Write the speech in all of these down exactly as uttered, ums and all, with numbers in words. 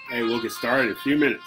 Hey, we'll get started in a few minutes.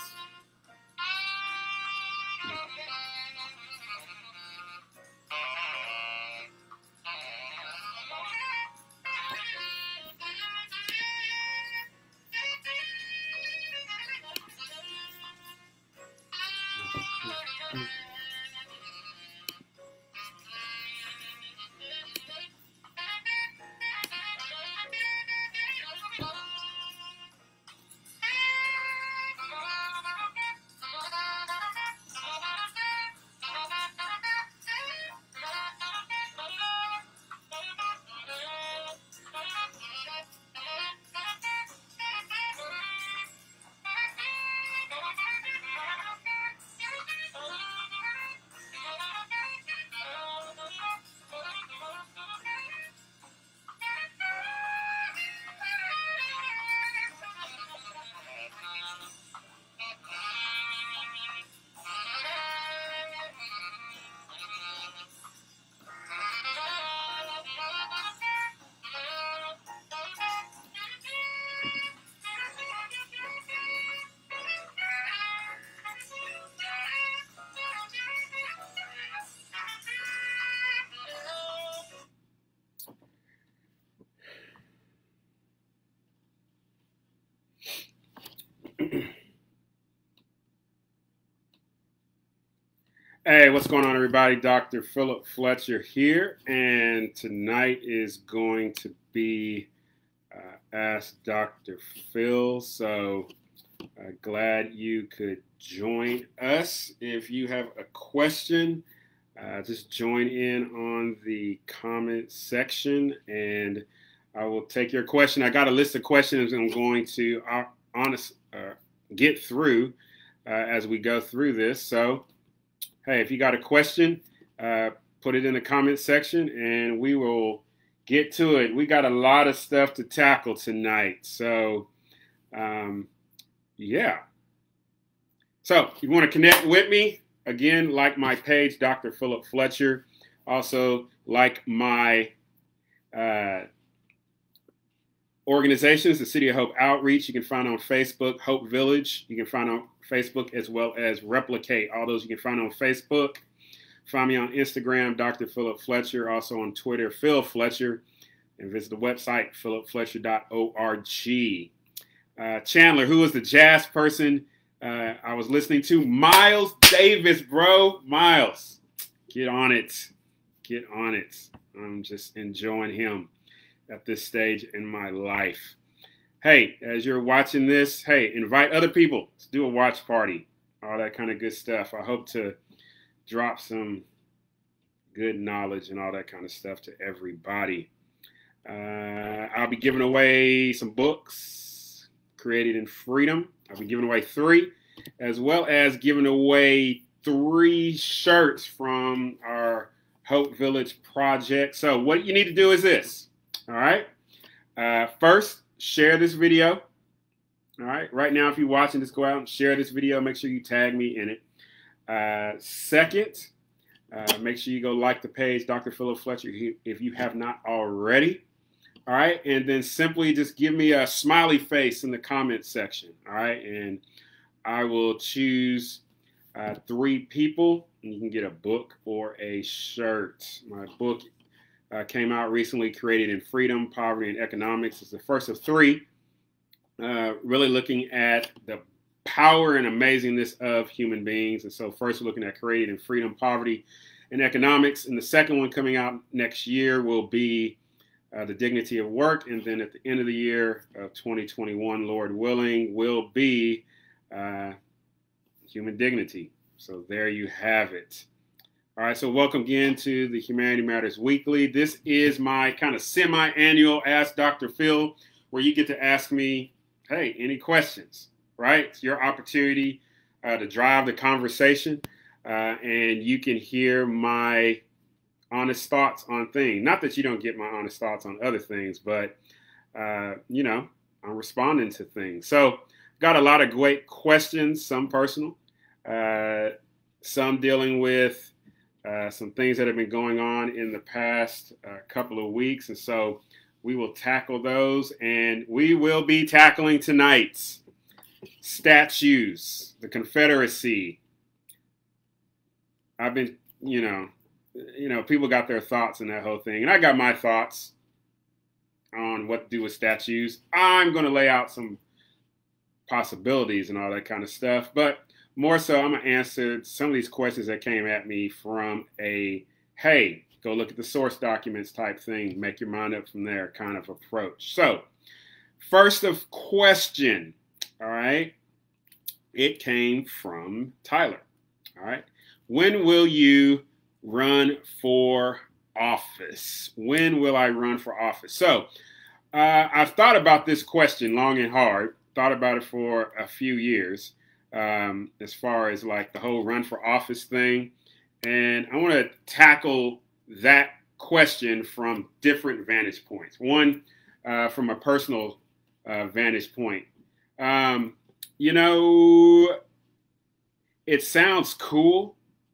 Hey, what's going on, everybody? Doctor Philip Fletcher here, and tonight is going to be uh, Ask Doctor Phil. So uh, glad you could join us. If you have a question, uh, just join in on the comment section, and I will take your question. I got a list of questions I'm going to uh, honest uh, get through uh, as we go through this. So. Hey, if you got a question, uh, put it in the comment section and we will get to it. We got a lot of stuff to tackle tonight. So, um, yeah. So, if you want to connect with me, again, like my page, Doctor Philip Fletcher. Also, like my uh, organizations, the City of Hope Outreach, you can find on Facebook, Hope Village. You can find on Facebook, as well as Replicate. All those you can find on Facebook. Find me on Instagram, Doctor Philip Fletcher. Also on Twitter, Phil Fletcher. And visit the website, philip fletcher dot org. Uh, Chandler, who was the jazz person uh, I was listening to? Miles Davis, bro. Miles, get on it. Get on it. I'm just enjoying him at this stage in my life. Hey, as you're watching this, hey, invite other people. Let's do a watch party. All that kind of good stuff. I hope to drop some good knowledge and all that kind of stuff to everybody. Uh, I'll be giving away some books, Created in Freedom. I'll be giving away three, as well as giving away three shirts from our Hope Village project. So what you need to do is this. All right. Uh, first, share this video. All right. Right now, if you're watching this, go out and share this video. Make sure you tag me in it. Uh, second, uh, make sure you go like the page, Doctor Philip Fletcher, if you have not already. All right. And then simply just give me a smiley face in the comment section. All right. And I will choose uh, three people, and you can get a book or a shirt. My book Uh, came out recently, Created in Freedom, Poverty, and Economics. It's the first of three, uh, really looking at the power and amazingness of human beings. And so first we're looking at Created in Freedom, Poverty, and Economics. And the second one coming out next year will be uh, The Dignity of Work. And then at the end of the year of twenty twenty-one, Lord willing, will be uh, Human Dignity. So there you have it. All right, so welcome again to the Humanity Matters Weekly. This is my kind of semi-annual Ask Doctor Phil, where you get to ask me, hey, any questions, right? It's your opportunity uh, to drive the conversation, uh, and you can hear my honest thoughts on things. Not that you don't get my honest thoughts on other things, but, uh, you know, I'm responding to things. So got a lot of great questions, some personal, uh, some dealing with Uh, some things that have been going on in the past uh, couple of weeks. And so we will tackle those, and we will be tackling tonight's Statues, the Confederacy. I've been, you know, you know, people got their thoughts on that whole thing. And I got my thoughts on what to do with statues. I'm going to lay out some possibilities and all that kind of stuff. But more so, I'm going to answer some of these questions that came at me from a, hey, go look at the source documents type thing, make your mind up from there kind of approach. So, first of question, all right, it came from Tyler, all right. When will you run for office? When will I run for office? So, uh, I've thought about this question long and hard, thought about it for a few years, um, as far as like the whole run for office thing. And I want to tackle that question from different vantage points. One, uh, from a personal uh, vantage point. Um, you know, it sounds cool,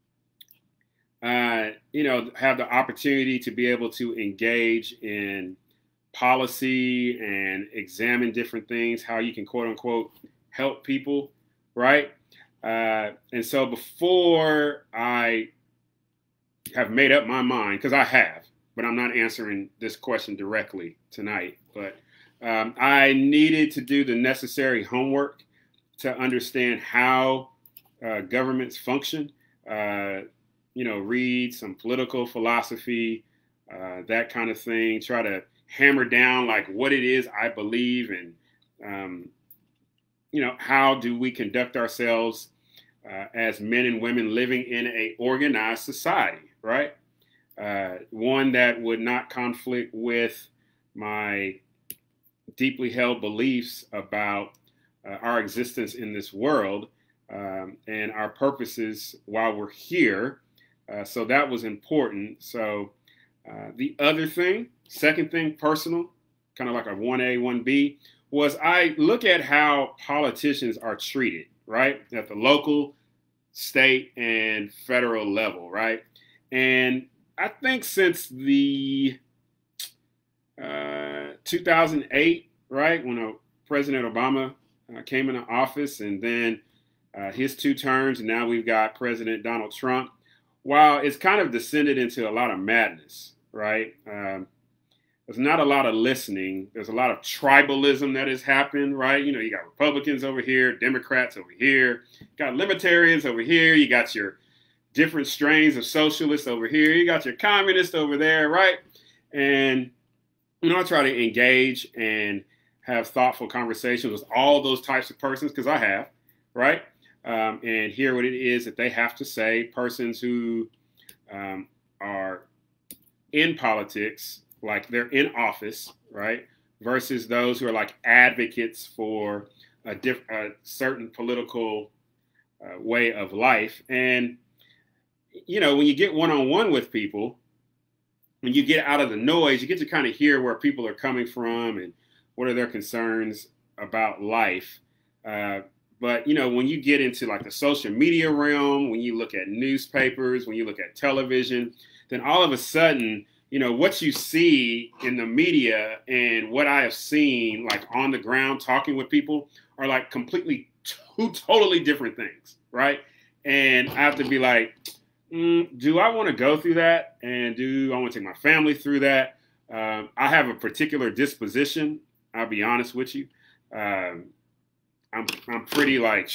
uh, you know, have the opportunity to be able to engage in policy and examine different things, how you can quote unquote help people, right? Uh, and so before I have made up my mind, because I have, but I'm not answering this question directly tonight, but um, I needed to do the necessary homework to understand how uh, governments function, uh, you know, read some political philosophy, uh, that kind of thing, try to hammer down like what it is I believe and, um, you know, how do we conduct ourselves uh, as men and women living in a organized society, right? Uh, one that would not conflict with my deeply held beliefs about uh, our existence in this world um, and our purposes while we're here. Uh, so that was important. So uh, the other thing, second thing, personal, kind of like a one A, one B, was I look at how politicians are treated, right? At the local, state, and federal level, right? And I think since the uh, two thousand eight, right, when uh, President Obama uh, came into office, and then uh, his two terms, and now we've got President Donald Trump, while it's kind of descended into a lot of madness, right? Um, there's not a lot of listening. There's a lot of tribalism that has happened, right? You know, you got Republicans over here, Democrats over here, you got libertarians over here, you got your different strains of socialists over here, you got your communists over there, right? And, you know, I try to engage and have thoughtful conversations with all those types of persons, because I have, right? Um, and hear what it is that they have to say, persons who um, are in politics, like they're in office, right? Versus those who are like advocates for a, diff- a certain political uh, way of life. And, you know, when you get one-on-one with people, when you get out of the noise, you get to kind of hear where people are coming from and what are their concerns about life. Uh, but, you know, when you get into like the social media realm, when you look at newspapers, when you look at television, then all of a sudden, you know, what you see in the media and what I have seen like on the ground talking with people are like completely two totally different things, right? And I have to be like, mm, do I want to go through that? And do I want to take my family through that? Um, I have a particular disposition. I'll be honest with you. Um, I'm I'm pretty like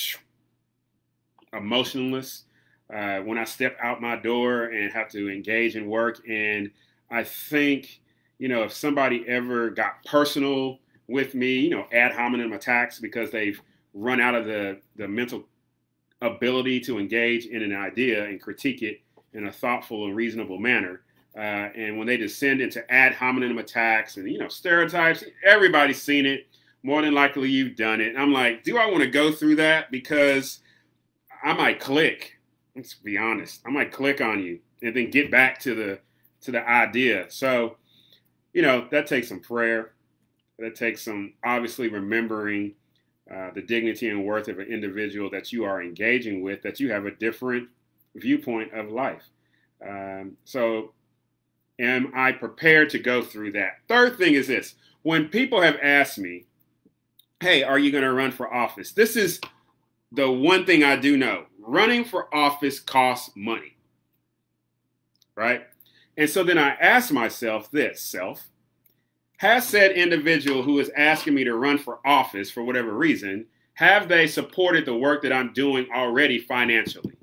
emotionless uh, when I step out my door and have to engage in work. And I think, you know, if somebody ever got personal with me, you know, ad hominem attacks because they've run out of the, the mental ability to engage in an idea and critique it in a thoughtful and reasonable manner. Uh, and when they descend into ad hominem attacks and, you know, stereotypes, everybody's seen it. More than likely you've done it. I'm like, do I want to go through that? Because I might click. Let's be honest. I might click on you and then get back to the to the idea. So, you know, that takes some prayer. That takes some obviously remembering uh, the dignity and worth of an individual that you are engaging with, that you have a different viewpoint of life. Um, so am I prepared to go through that? Third thing is this. When people have asked me, hey, are you going to run for office? This is the one thing I do know. Running for office costs money, right? And so then I ask myself this, self, has said individual who is asking me to run for office for whatever reason, have they supported the work that I'm doing already financially?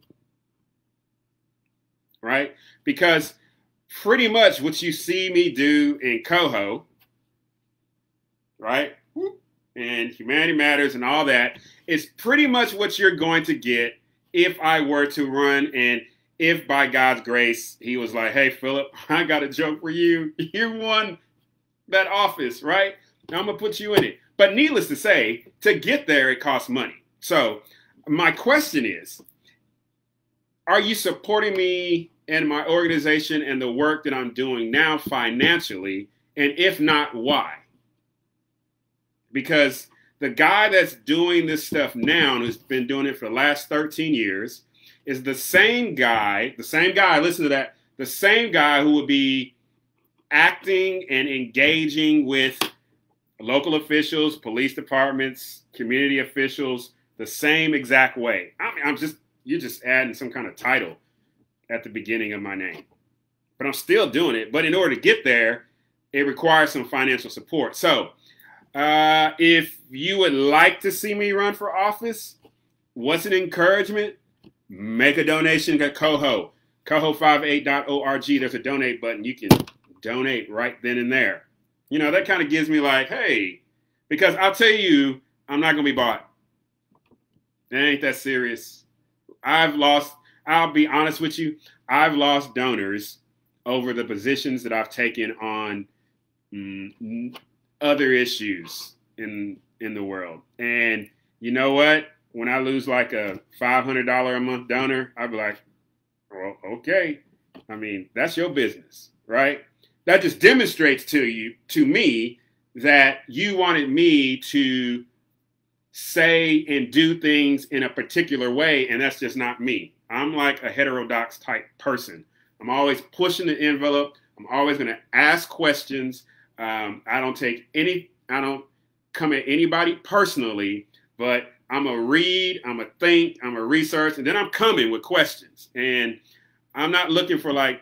Right? Because pretty much what you see me do in Coho, right? And Humanity Matters and all that is pretty much what you're going to get if I were to run, and if by God's grace, he was like, hey, Philip, I got a joke for you. You won that office, right? Now I'm going to put you in it. But needless to say, to get there, it costs money. So my question is, are you supporting me and my organization and the work that I'm doing now financially? And if not, why? Because the guy that's doing this stuff now, and who's been doing it for the last thirteen years, is the same guy, the same guy, listen to that, the same guy who would be acting and engaging with local officials, police departments, community officials, the same exact way. I mean, I'm just, you're just adding some kind of title at the beginning of my name. But I'm still doing it. But in order to get there, it requires some financial support. So uh, if you would like to see me run for office, what's an encouragement? Make a donation at Coho, coho fifty-eight dot org. There's a donate button. You can donate right then and there. You know, that kind of gives me like, hey, because I'll tell you, I'm not going to be bought. It ain't that serious. I've lost, I'll be honest with you, I've lost donors over the positions that I've taken on mm, other issues in in the world. And you know what? When I lose like a five hundred dollars a month donor, I'll be like, well, okay. I mean, that's your business, right? That just demonstrates to you, to me, that you wanted me to say and do things in a particular way, and that's just not me. I'm like a heterodox type person. I'm always pushing the envelope. I'm always going to ask questions. Um, I don't take any, I don't come at anybody personally, but I'm a read, I'm a think, I'm a research, and then I'm coming with questions. And I'm not looking for like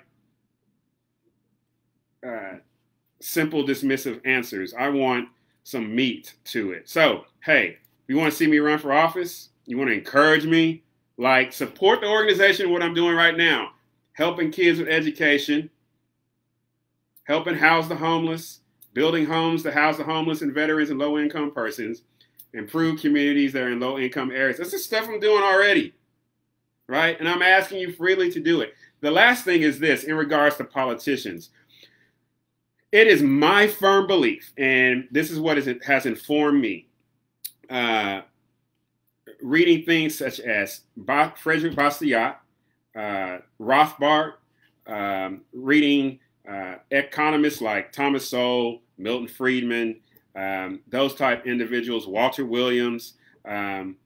uh, simple dismissive answers. I want some meat to it. So, hey, you want to see me run for office? You want to encourage me? Like, support the organization, what I'm doing right now. Helping kids with education, helping house the homeless, building homes to house the homeless and veterans and low-income persons, improve communities that are in low-income areas. This is stuff I'm doing already, right? And I'm asking you freely to do it. The last thing is this, in regards to politicians. It is my firm belief, and this is what is, has informed me, uh, reading things such as ba- Frederick Bastiat, uh, Rothbard, um, reading uh, economists like Thomas Sowell, Milton Friedman, um, those type individuals, Walter Williams. Um,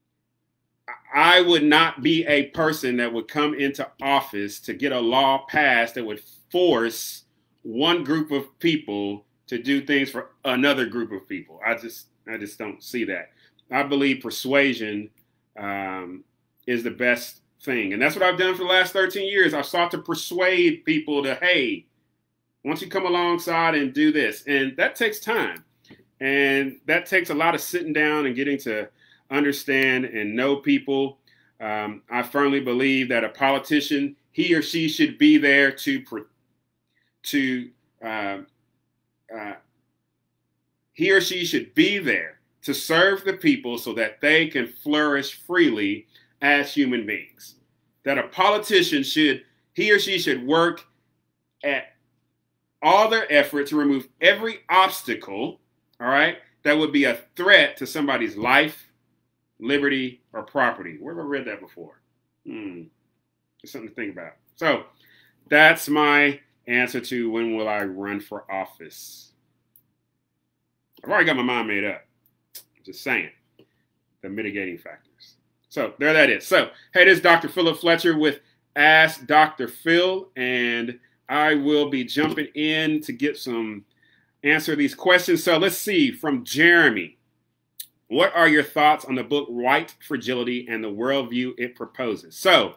I would not be a person that would come into office to get a law passed that would force one group of people to do things for another group of people. I just, I just don't see that. I believe persuasion um, is the best thing. And that's what I've done for the last thirteen years. I've sought to persuade people to, hey, why don't you come alongside and do this? And that takes time. And that takes a lot of sitting down and getting to understand and know people. Um, I firmly believe that a politician, he or she should be there to, to uh, uh, he or she should be there to serve the people so that they can flourish freely as human beings. That a politician should, he or she should work at all their effort to remove every obstacle, all right, that would be a threat to somebody's life, liberty, or property. Where have I read that before? Hmm. It's something to think about. So that's my answer to when will I run for office. I've already got my mind made up. Just saying. The mitigating factors. So there that is. So, hey, this is Doctor Philip Fletcher with Ask Doctor Phil, and I will be jumping in to get some answer these questions. So let's see, from Jeremy. What are your thoughts on the book White Fragility and the worldview it proposes? So,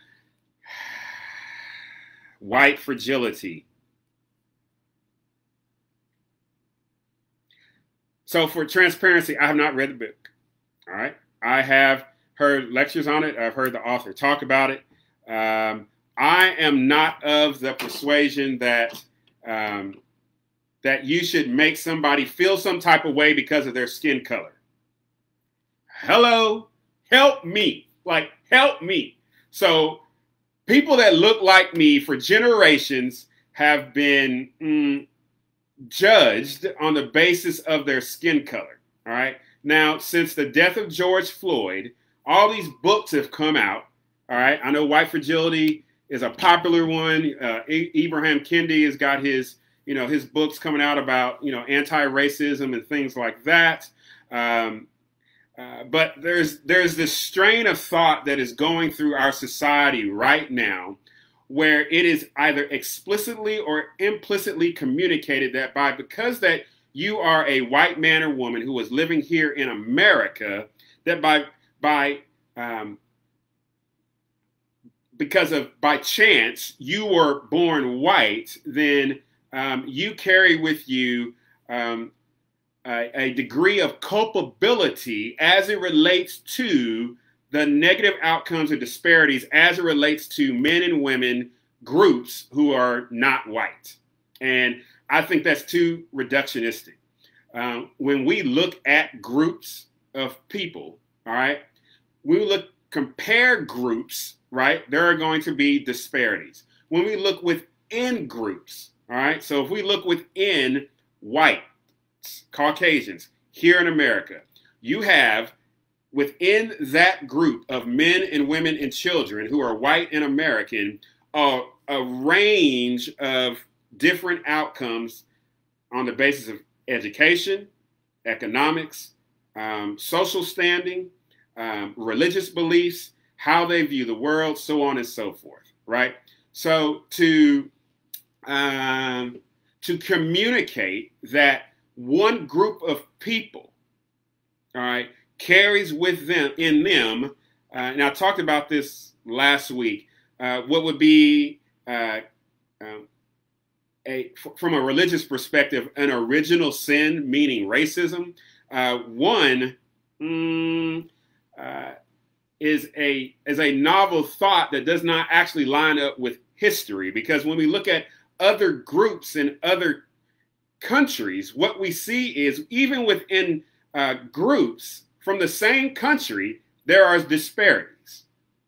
white fragility. So for transparency, I have not read the book. All right. I have heard lectures on it. I've heard the author talk about it. Um, I am not of the persuasion that um, that you should make somebody feel some type of way because of their skin color. Hello, help me. Like, help me. So people that look like me for generations have been mm, judged on the basis of their skin color. All right. Now, since the death of George Floyd, all these books have come out. All right. I know White Fragility is a popular one. Uh, Ibram Kendi has got his, you know, his books coming out about, you know, anti-racism and things like that. Um, uh, but there's there's this strain of thought that is going through our society right now, where it is either explicitly or implicitly communicated that by because that you are a white man or woman who is living here in America, that by by um, because of by chance you were born white, then um, you carry with you um, a, a degree of culpability as it relates to the negative outcomes or disparities as it relates to men and women groups who are not white. And I think that's too reductionistic. Um, when we look at groups of people, all right, we look, compare groups, right, there are going to be disparities. When we look within groups, all right, so if we look within whites, Caucasians here in America, you have within that group of men and women and children who are white and American, uh, a range of different outcomes on the basis of education, economics, um, social standing, um, religious beliefs, how they view the world, so on and so forth, right? So to, um, to communicate that one group of people, all right, carries with them, in them, uh, and I talked about this last week, uh, what would be, uh, um, a, from a religious perspective, an original sin, meaning racism. Uh, one mm, uh, is a is a novel thought that does not actually line up with history, because when we look at other groups in other countries, what we see is even within uh, groups from the same country, there are disparities.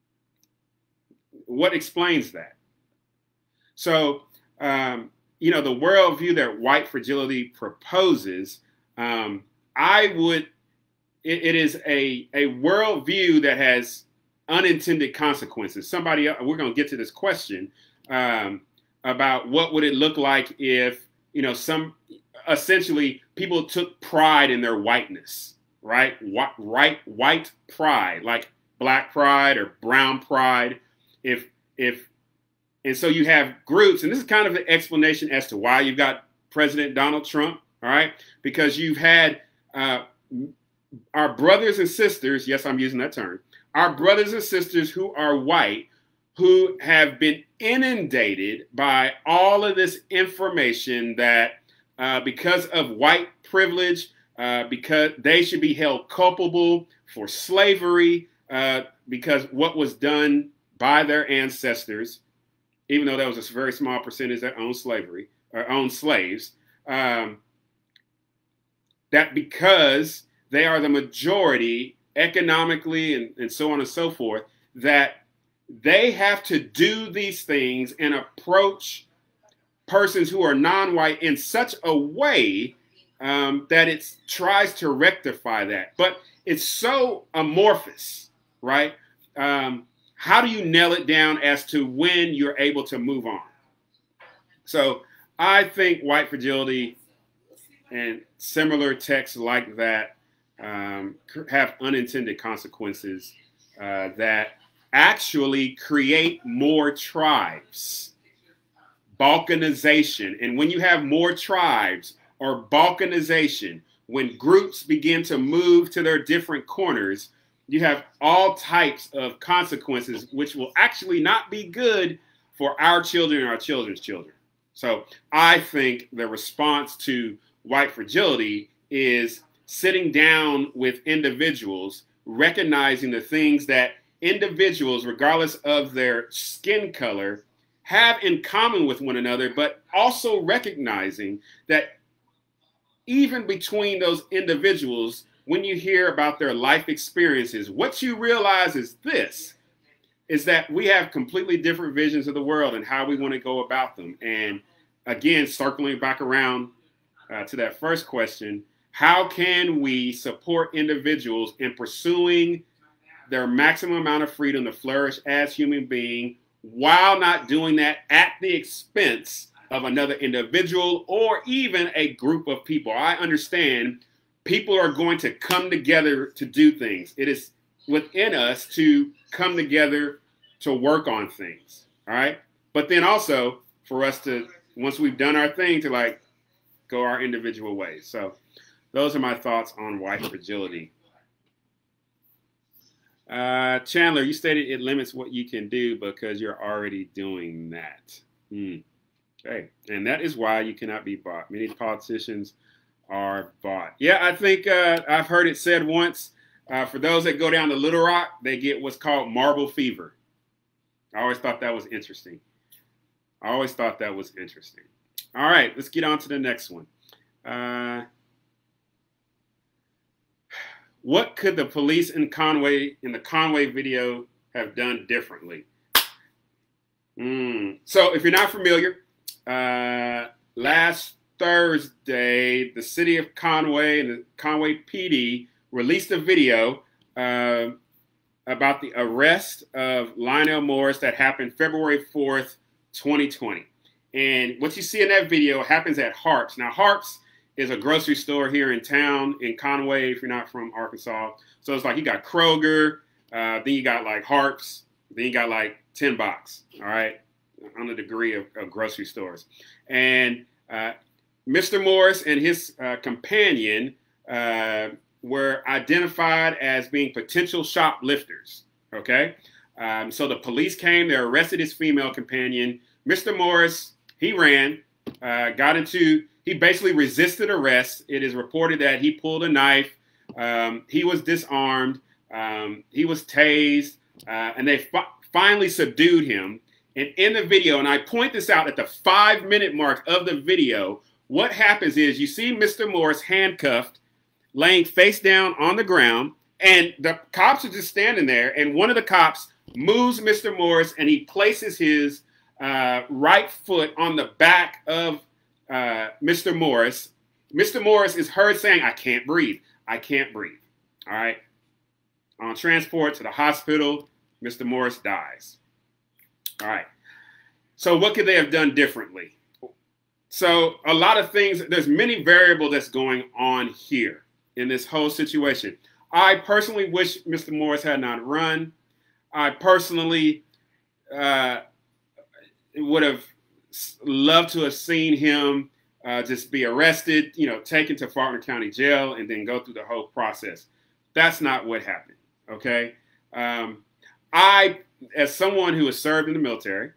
What explains that? So, um, you know, the worldview that White Fragility proposes, um, I would, it, it is a, a worldview that has unintended consequences. Somebody, we're going to get to this question um, about what would it look like if, you know, some, essentially people took pride in their whiteness, right? White, right, white pride, like black pride or brown pride. If, if, and so you have groups, and this is kind of the explanation as to why you've got President Donald Trump, all right? Because you've had uh, our brothers and sisters, yes, I'm using that term, our brothers and sisters who are white, who have been inundated by all of this information that uh, because of white privilege, uh, because they should be held culpable for slavery, uh, because what was done by their ancestors, even though that was a very small percentage that owned slavery or owned slaves, um, that because they are the majority economically and, and so on and so forth, that they have to do these things and approach persons who are non-white in such a way um, that it tries to rectify that. But it's so amorphous, right? Um, how do you nail it down as to when you're able to move on? So I think White Fragility and similar texts like that um, have unintended consequences uh, that actually create more tribes, balkanization. And when you have more tribes or balkanization, when groups begin to move to their different corners, you have all types of consequences, which will actually not be good for our children and our children's children. So I think the response to white fragility is sitting down with individuals, recognizing the things that individuals, regardless of their skin color, have in common with one another, but also recognizing that even between those individuals, when you hear about their life experiences, what you realize is this, is that we have completely different visions of the world and how we want to go about them. And again, circling back around uh, to that first question, how can we support individuals in pursuing their maximum amount of freedom to flourish as human beings while not doing that at the expense of another individual or even a group of people? I understand people are going to come together to do things. It is within us to come together to work on things, all right? But then also for us to, once we've done our thing, to like go our individual ways. So those are my thoughts on white fragility. Uh, Chandler, you stated it limits what you can do because you're already doing that. Hmm. Okay, and that is why you cannot be bought. Many politicians are bought. Yeah, I think uh, I've heard it said once, uh, for those that go down to Little Rock, they get what's called marble fever. I always thought that was interesting. I always thought that was interesting. All right, let's get on to the next one. Uh, what could the police in Conway, in the Conway video, have done differently? Mm. So if you're not familiar, uh, last Thursday, the city of Conway and the Conway P D released a video uh, about the arrest of Lionel Morris that happened February fourth, twenty twenty. And what you see in that video happens at Harps. Now, Harps is a grocery store here in town in Conway, if you're not from Arkansas. So it's like you got Kroger, uh, then you got like Harps, then you got like ten Box, all right, on the degree of, of grocery stores. And uh, Mister Morris and his uh, companion uh, were identified as being potential shoplifters, okay? Um, so the police came, they arrested his female companion. Mister Morris, he ran, uh, got into, he basically resisted arrest. It is reported that he pulled a knife, um, he was disarmed, um, he was tased, uh, and they fi finally subdued him. And in the video, and I point this out at the five minute mark of the video, what happens is you see Mister Morris handcuffed, laying face down on the ground, and the cops are just standing there, and one of the cops moves Mister Morris, and he places his uh, right foot on the back of uh, Mister Morris. Mister Morris is heard saying, "I can't breathe. I can't breathe." All right. On transport to the hospital, Mister Morris dies. All right. So what could they have done differently? So a lot of things, there's many variables that's going on here in this whole situation. I personally wish Mister Morris had not run. I personally uh, would have loved to have seen him uh, just be arrested, you know, taken to Faulkner County Jail and then go through the whole process. That's not what happened, okay? Um, I, as someone who has served in the military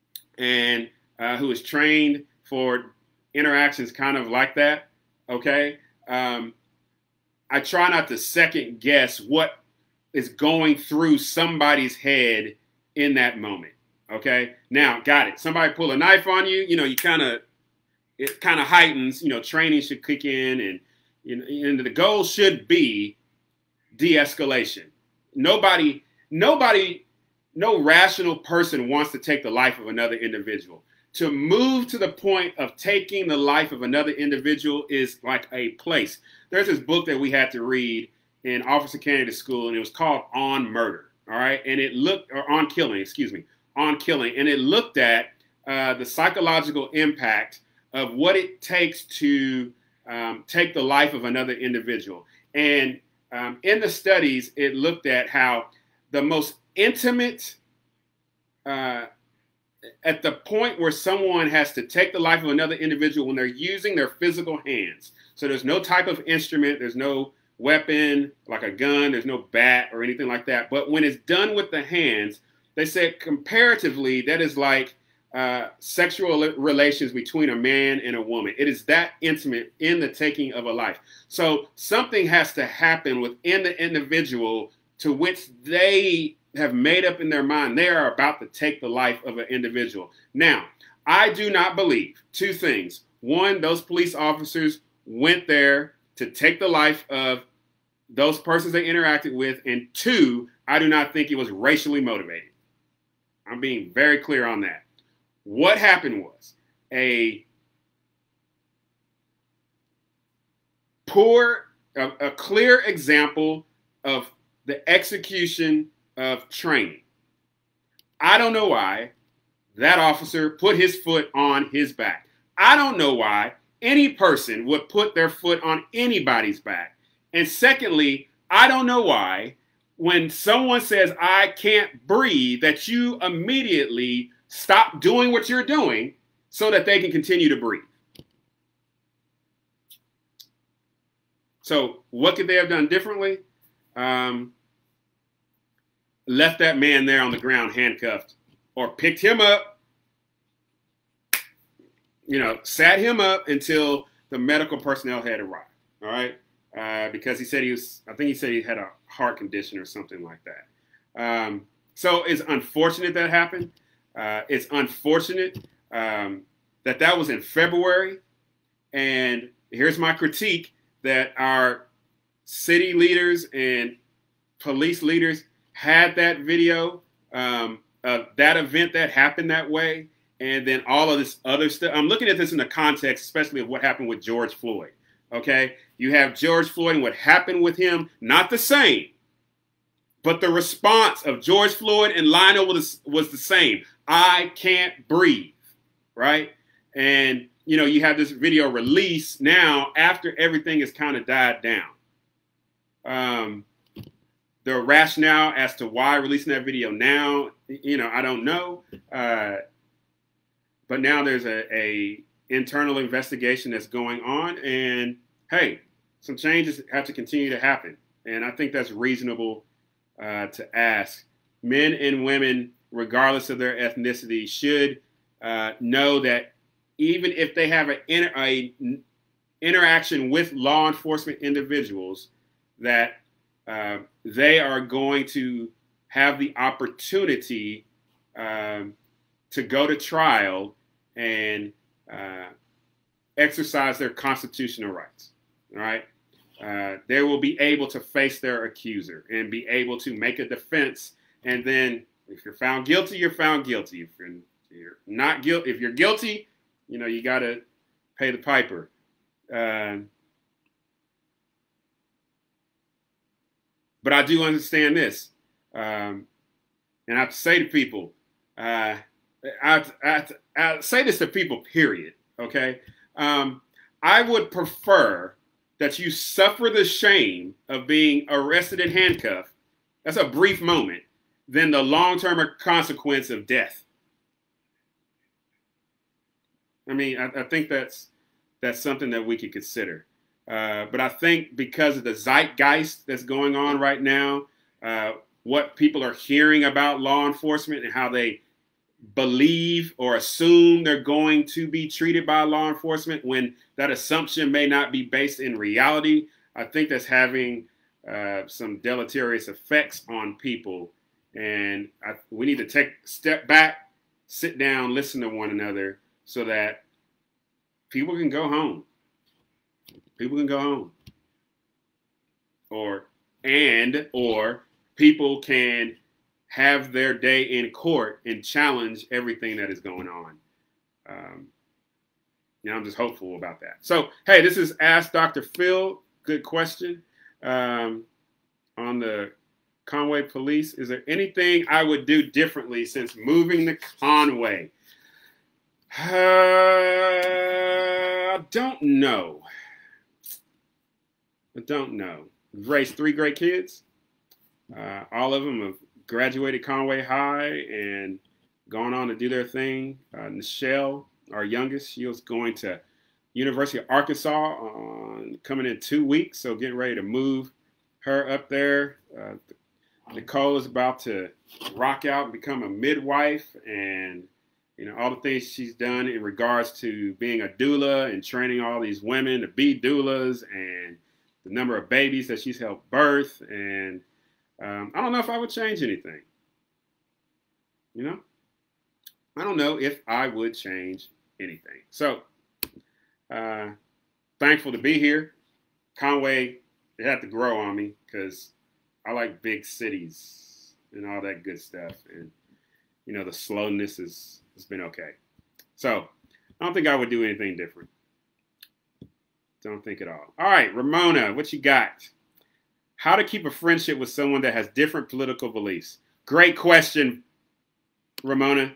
and uh, who is trained for interactions kind of like that, okay, um, I try not to second guess what is going through somebody's head in that moment, okay? Now, got it. Somebody pull a knife on you, you know, you kind of, it kind of heightens, you know, training should kick in, and, you know, and the goal should be de-escalation. Nobody, nobody, no rational person wants to take the life of another individual. To move to the point of taking the life of another individual is like a place. There's this book that we had to read in officer candidate school, and it was called On Murder, all right? And it looked, or On Killing, excuse me, On Killing. And it looked at uh, the psychological impact of what it takes to um, take the life of another individual. And um, in the studies, it looked at how the most intimate, uh, at the point where someone has to take the life of another individual when they're using their physical hands. So there's no type of instrument, there's no weapon like a gun, there's no bat or anything like that. But when it's done with the hands, they said comparatively that is like uh, sexual relations between a man and a woman. It is that intimate in the taking of a life. So something has to happen within the individual to which they have made up in their mind they are about to take the life of an individual. Now, I do not believe two things. One, those police officers went there to take the life of those persons they interacted with. And two, I do not think it was racially motivated. I'm being very clear on that. What happened was a poor, a, a clear example of the execution of training. I don't know why that officer put his foot on his back. I don't know why any person would put their foot on anybody's back. And secondly, I don't know why when someone says, I can't breathe, that you immediately stop doing what you're doing so that they can continue to breathe. So what could they have done differently? Um, left that man there on the ground handcuffed, or picked him up, you know, sat him up until the medical personnel had arrived. All right. Uh, because he said he was, I think he said he had a heart condition or something like that. Um, so it's unfortunate that happened. Uh, it's unfortunate um, that that was in February. And here's my critique, that our city leaders and police leaders had that video um, of that event that happened that way. And then all of this other stuff. I'm looking at this in the context, especially of what happened with George Floyd. Okay, you have George Floyd and what happened with him, not the same, but the response of George Floyd and Lionel was, was the same. I can't breathe, right? And, you know, you have this video release now after everything has kind of died down. Um, the rationale as to why releasing that video now, you know, I don't know. Uh, but now there's a, a internal investigation that's going on, and hey, some changes have to continue to happen. And I think that's reasonable uh, to ask. Men and women, regardless of their ethnicity, should uh, know that even if they have an inter a interaction with law enforcement individuals, that uh, they are going to have the opportunity um, to go to trial and uh, exercise their constitutional rights. All right. Uh, they will be able to face their accuser and be able to make a defense. And then if you're found guilty, you're found guilty. If you're, you're not guilty, if you're guilty, you know, you got to pay the piper. Uh, but I do understand this. Um, and I have to say to people, uh, I, I, I say this to people, period. Okay. Um, I would prefer that you suffer the shame of being arrested and handcuffed. That's a brief moment, than the long-term consequence of death. I mean, I, I think that's, that's something that we could consider. Uh, but I think because of the zeitgeist that's going on right now, uh, what people are hearing about law enforcement and how they believe or assume they're going to be treated by law enforcement when that assumption may not be based in reality, I think that's having uh, some deleterious effects on people. And I, we need to take a step back, sit down, listen to one another so that people can go home. People can go home. Or, and, or people can have their day in court and challenge everything that is going on. Um, you know, I'm just hopeful about that. So, hey, this is Ask Doctor Phil. Good question. Um, on the Conway police, is there anything I would do differently since moving to Conway? Uh, I don't know. I don't know. We've raised three great kids. Uh, all of them have graduated Conway High and gone on to do their thing. Uh, Nichelle, our youngest, she was going to University of Arkansas on coming in two weeks. So getting ready to move her up there. Uh, Nicole is about to rock out and become a midwife, and you know all the things she's done in regards to being a doula and training all these women to be doulas, and the number of babies that she's helped birth. And um, I don't know if I would change anything. You know, I don't know if I would change anything. So uh, thankful to be here. Conway, it had to grow on me because I like big cities and all that good stuff. And, you know, the slowness is, has been okay. So I don't think I would do anything different. Don't think at all. All right, Ramona, what you got? How to keep a friendship with someone that has different political beliefs? Great question, Ramona.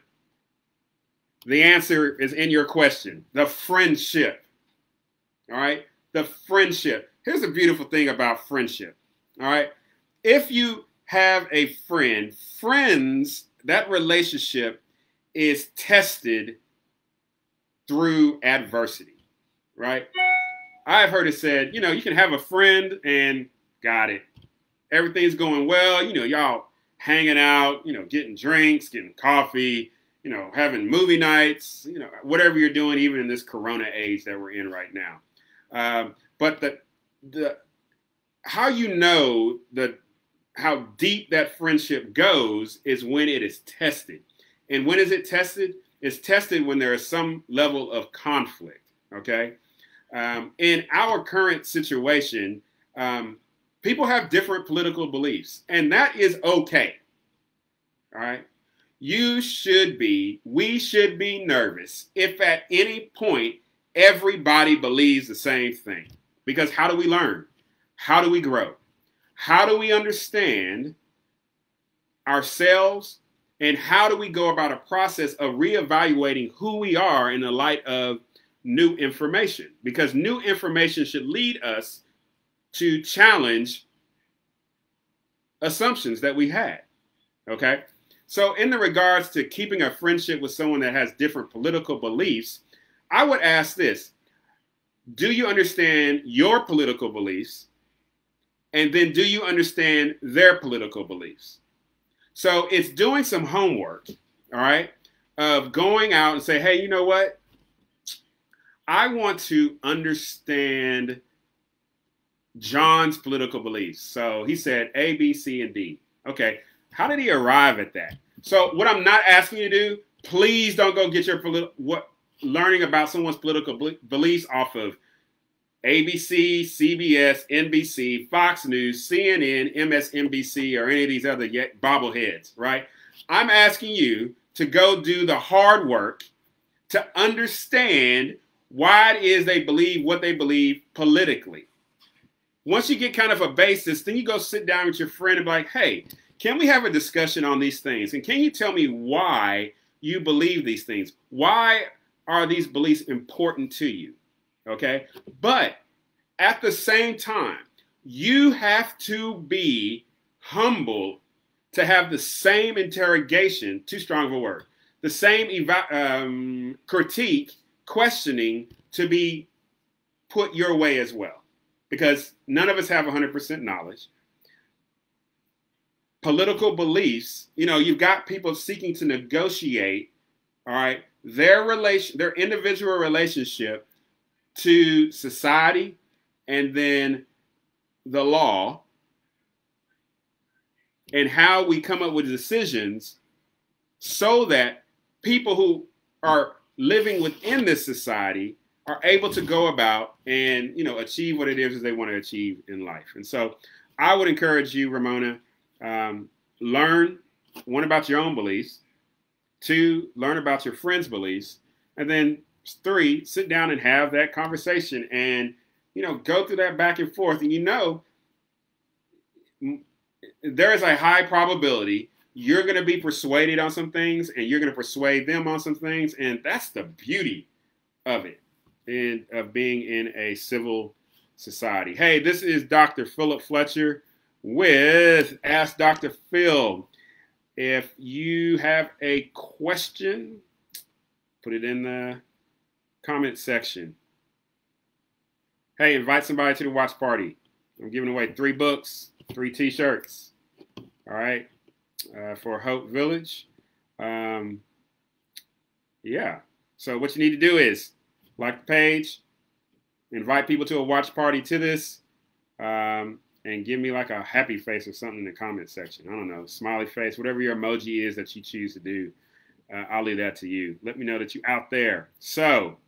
The answer is in your question. The friendship. All right? The friendship. Here's the beautiful thing about friendship. All right? If you have a friend, friends, that relationship is tested through adversity, right? I've heard it said, you know, you can have a friend and got it. Everything's going well. You know, y'all hanging out, you know, getting drinks, getting coffee, you know, having movie nights, you know, whatever you're doing, even in this Corona age that we're in right now. Um, but the the how you know the how deep that friendship goes is when it is tested. And when is it tested? It's tested when there is some level of conflict, okay? Um, in our current situation, um, people have different political beliefs, and that is okay, all right? You should be, we should be nervous if at any point everybody believes the same thing. Because how do we learn? How do we grow? How do we understand ourselves, and how do we go about a process of reevaluating who we are in the light of new information? Because new information should lead us to challenge assumptions that we had, okay? So in the regards to keeping a friendship with someone that has different political beliefs, I would ask this: do you understand your political beliefs? And then do you understand their political beliefs? So it's doing some homework, all right, of going out and say, hey, you know what? I want to understand John's political beliefs. So he said A, B, C, and D. Okay, how did he arrive at that? So what I'm not asking you to do, please don't go get your politi- what learning about someone's political beliefs off of A B C, C B S, N B C, Fox News, C N N, M S N B C, or any of these other yet bobbleheads, right? I'm asking you to go do the hard work to understand why it is they believe what they believe politically. Once you get kind of a basis, then you go sit down with your friend and be like, hey, can we have a discussion on these things? And can you tell me why you believe these things? Why are these beliefs important to you? Okay, but at the same time, you have to be humble to have the same interrogation, too strong of a word, the same eva- um, critique, questioning to be put your way as well. Because none of us have one hundred percent knowledge. Political beliefs, you know, you've got people seeking to negotiate, all right, their relation, their individual relationship to society and then the law, and how we come up with decisions so that people who are living within this society are able to go about and, you know, achieve what it is that they want to achieve in life. And so I would encourage you, Ramona, um, learn, one, about your own beliefs, two, learn about your friends' beliefs, and then three, sit down and have that conversation and, you know, go through that back and forth. And, you know, there is a high probability you're going to be persuaded on some things and you're going to persuade them on some things. And that's the beauty of it, and of being in a civil society. Hey, this is Doctor Philip Fletcher with Ask Doctor Phil. If you have a question, put it in the comment section. Hey, invite somebody to the watch party. I'm giving away three books, three T-shirts. All right, uh, for Hope Village. Um, yeah. So what you need to do is like the page, invite people to a watch party to this, um, and give me like a happy face or something in the comment section. I don't know, smiley face, whatever your emoji is that you choose to do. Uh, I'll leave that to you. Let me know that you're out there. So,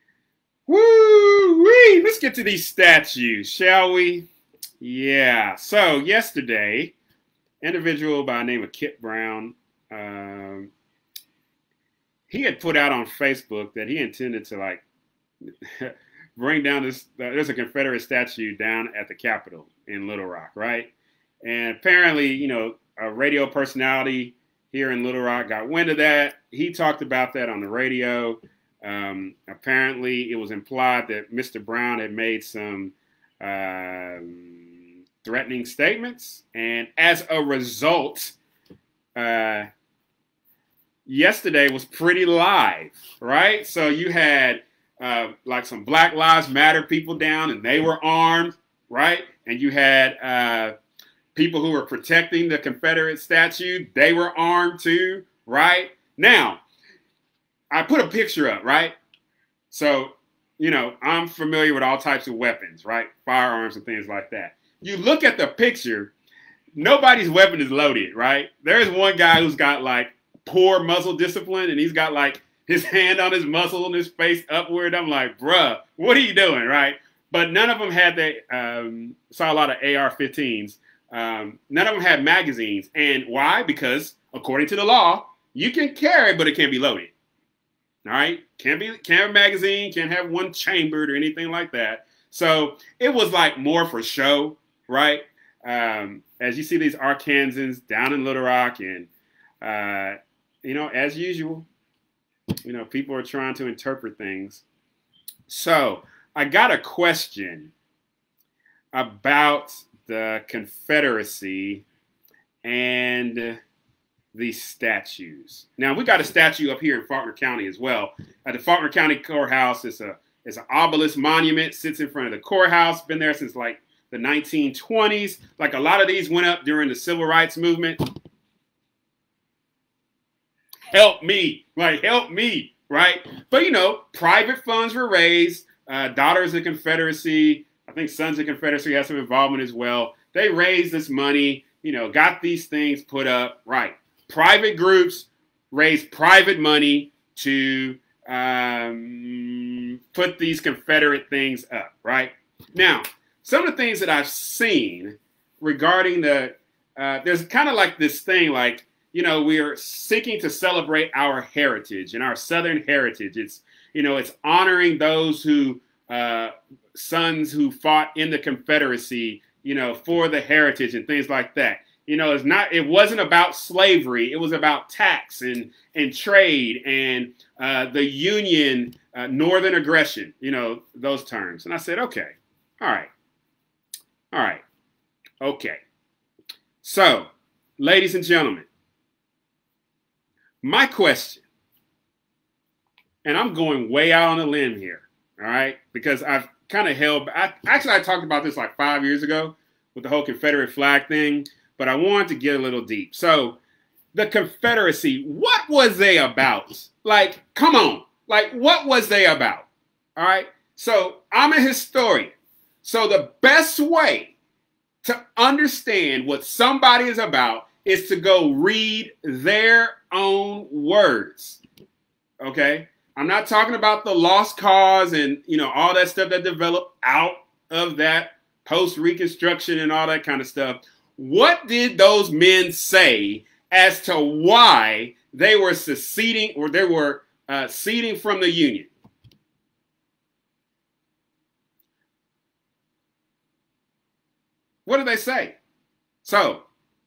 woo-wee, let's get to these statues, shall we? Yeah. So yesterday, individual by the name of Kip Brown, um, he had put out on Facebook that he intended to like bring down this. Uh, there's a Confederate statue down at the Capitol in Little Rock, right? And apparently, you know, a radio personality here in Little Rock got wind of that. He talked about that on the radio. Um, apparently, it was implied that Mister Brown had made some um, threatening statements, and as a result, uh, yesterday was pretty live, right? So you had uh, like some Black Lives Matter people down, and they were armed, right? And you had uh, people who were protecting the Confederate statue. They were armed too, right? Now, I put a picture up, right? So, you know, I'm familiar with all types of weapons, right? Firearms and things like that. You look at the picture, nobody's weapon is loaded, right? There's one guy who's got like poor muzzle discipline, and he's got like his hand on his muzzle and his face upward. I'm like, bruh, what are you doing, right? But none of them had the, um, saw a lot of A R fifteens. Um, none of them had magazines. And why? Because according to the law, you can carry, but it can't be loaded. All right? Can't be, can't have a magazine, can't have one chambered or anything like that. So it was like more for show, right? Um, as you see these Arkansans down in Little Rock, and, uh, you know, as usual, you know, people are trying to interpret things. So I got a question about the Confederacy and the statues. Now, we got a statue up here in Faulkner County as well. At the Faulkner County Courthouse, it's a it's an obelisk monument, sits in front of the courthouse, been there since like the nineteen twenties. Like a lot of these went up during the Civil Rights Movement. Help me, like help me, right? But you know, private funds were raised. Uh, Daughters of Confederacy, I think Sons of Confederacy has some involvement as well. They raised this money, you know, got these things put up, right? Private groups raised private money to um, put these Confederate things up, right? Now, some of the things that I've seen regarding the, uh, there's kind of like this thing like, you know, we are seeking to celebrate our heritage and our Southern heritage. It's, you know, it's honoring those who, uh, sons who fought in the Confederacy, you know, for the heritage and things like that. You know, it's not, it wasn't about slavery. It was about tax and, and trade and uh, the Union, uh, Northern aggression, you know, those terms. And I said, okay, all right, all right, okay. So, ladies and gentlemen, my question, and I'm going way out on a limb here, all right, because I've kind of held, I, actually I talked about this like five years ago with the whole Confederate flag thing, but I wanted to get a little deep. So the Confederacy, what was they about? Like, come on, like what was they about? All right, so I'm a historian. So the best way to understand what somebody is about is to go read their own words, okay? I'm not talking about the lost cause and, you know, all that stuff that developed out of that post-Reconstruction and all that kind of stuff. What did those men say as to why they were seceding or they were uh, seceding from the Union? What did they say? So,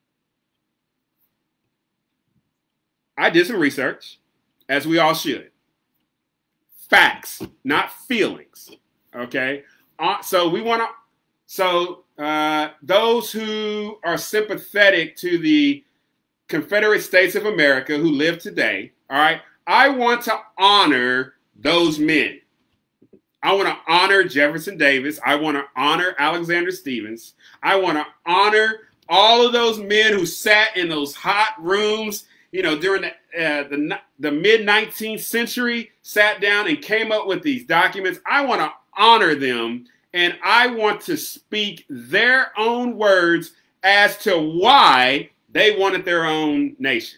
I did some research, as we all should. Facts, not feelings. Okay? Uh, so we want to, so uh, those who are sympathetic to the Confederate States of America who live today, all right, I want to honor those men. I want to honor Jefferson Davis. I want to honor Alexander Stephens. I want to honor all of those men who sat in those hot rooms, you know, during the, uh, the, the mid nineteenth century, sat down and came up with these documents. I want to honor them, and I want to speak their own words as to why they wanted their own nation.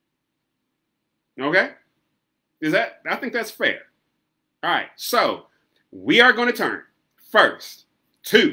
Okay? Is that, I think that's fair. All right, so we are going to turn first to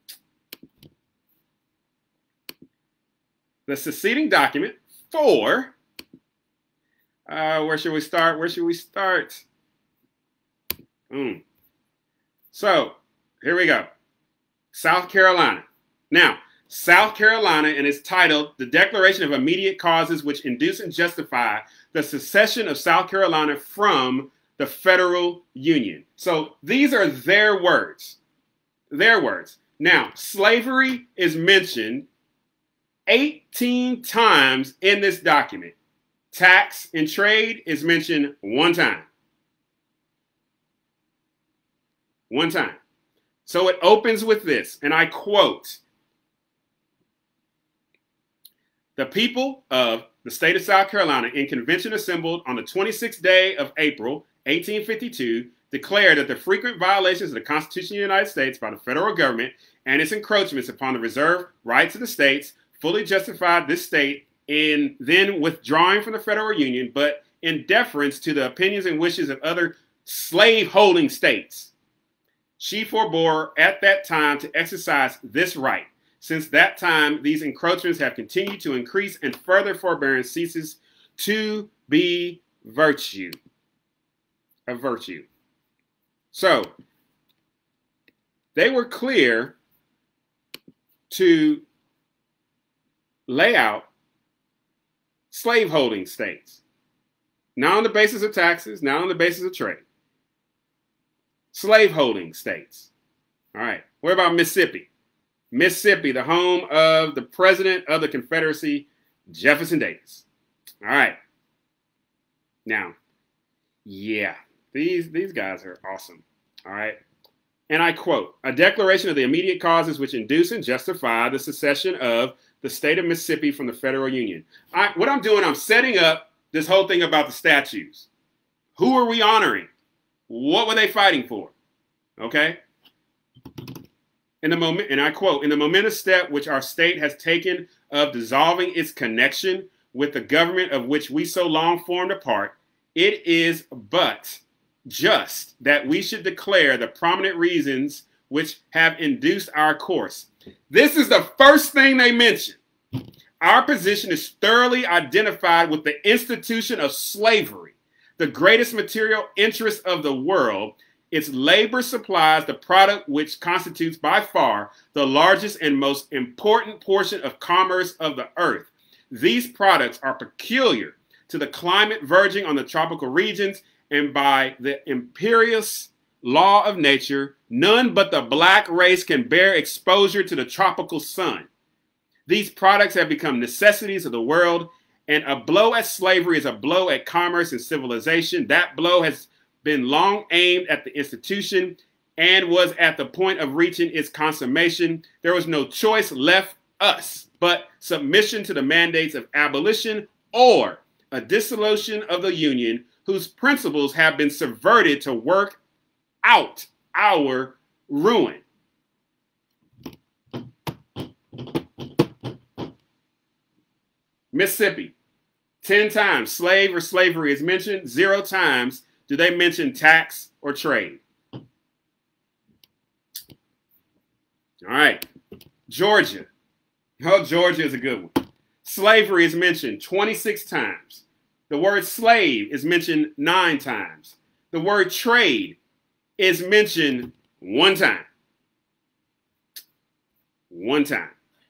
the succeeding document for, uh, where should we start? Where should we start? Mm. So here we go. South Carolina. Now, South Carolina, and it's titled The Declaration of Immediate Causes Which Induce and Justify the Secession of South Carolina from the Federal Union. So these are their words. Their words. Now, slavery is mentioned eighteen times in this document. Tax and trade is mentioned one time. One time. So it opens with this, and I quote, "The people of the state of South Carolina, in convention assembled on the twenty-sixth day of April, eighteen fifty-two, declare that the frequent violations of the Constitution of the United States by the federal government and its encroachments upon the reserved rights of the states fully justified this state in then withdrawing from the federal union, but in deference to the opinions and wishes of other slave-holding states. She forbore at that time to exercise this right. Since that time, these encroachments have continued to increase, and further forbearance ceases to be virtue." A virtue. So, they were clear to lay out slaveholding states. Not on the basis of taxes, not on the basis of trade. Slaveholding states. All right. What about Mississippi? Mississippi, the home of the president of the Confederacy, Jefferson Davis. All right. Now, yeah, these, these guys are awesome. All right. And I quote, "A declaration of the immediate causes which induce and justify the secession of the state of Mississippi from the federal union." I, what I'm doing, I'm setting up this whole thing about the statues. Who are we honoring? What were they fighting for? Okay. In the moment, and I quote, "In the momentous step which our state has taken of dissolving its connection with the government of which we so long formed a part, it is but just that we should declare the prominent reasons which have induced our course." This is the first thing they mention. "Our position is thoroughly identified with the institution of slavery, the greatest material interest of the world. Its labor supplies the product which constitutes by far the largest and most important portion of commerce of the earth. These products are peculiar to the climate verging on the tropical regions, and by the imperious law of nature, none but the black race can bear exposure to the tropical sun. These products have become necessities of the world, and a blow at slavery is a blow at commerce and civilization. That blow has been long aimed at the institution and was at the point of reaching its consummation. There was no choice left us but submission to the mandates of abolition or a dissolution of the Union, whose principles have been subverted to work out our ruin." Mississippi, ten times slave or slavery is mentioned. Zero times do they mention tax or trade. All right. Georgia. Oh, Georgia is a good one. Slavery is mentioned twenty-six times. The word slave is mentioned nine times. The word trade is mentioned one time. One time.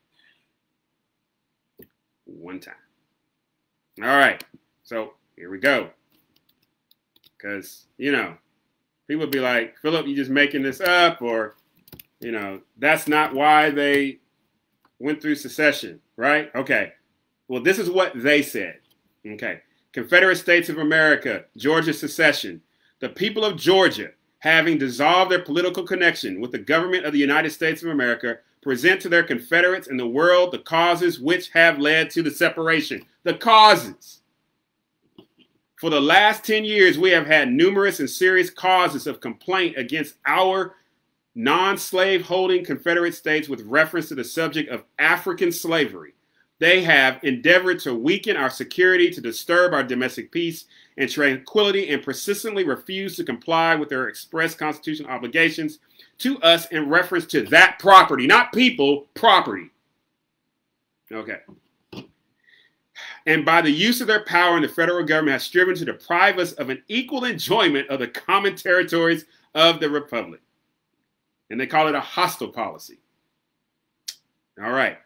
One time. All right. So here we go. Because, you know, people be like, "Philip, you just making this up," or, you know, "That's not why they went through secession," right? Okay. Well, this is what they said. Okay. "Confederate States of America, Georgia secession. The people of Georgia having dissolved their political connection with the government of the United States of America, present to their Confederates and the world the causes which have led to the separation. The causes. For the last ten years, we have had numerous and serious causes of complaint against our non-slave holding Confederate states with reference to the subject of African slavery. They have endeavored to weaken our security, to disturb our domestic peace and tranquility, and persistently refuse to comply with their express constitutional obligations to us in reference to that property, not people, property. Okay. And by the use of their power, and the federal government has striven to deprive us of an equal enjoyment of the common territories of the Republic. And they call it a hostile policy. All right.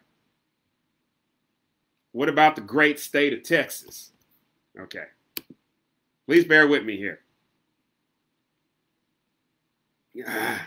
What about the great state of Texas? Okay. Please bear with me here. Ah.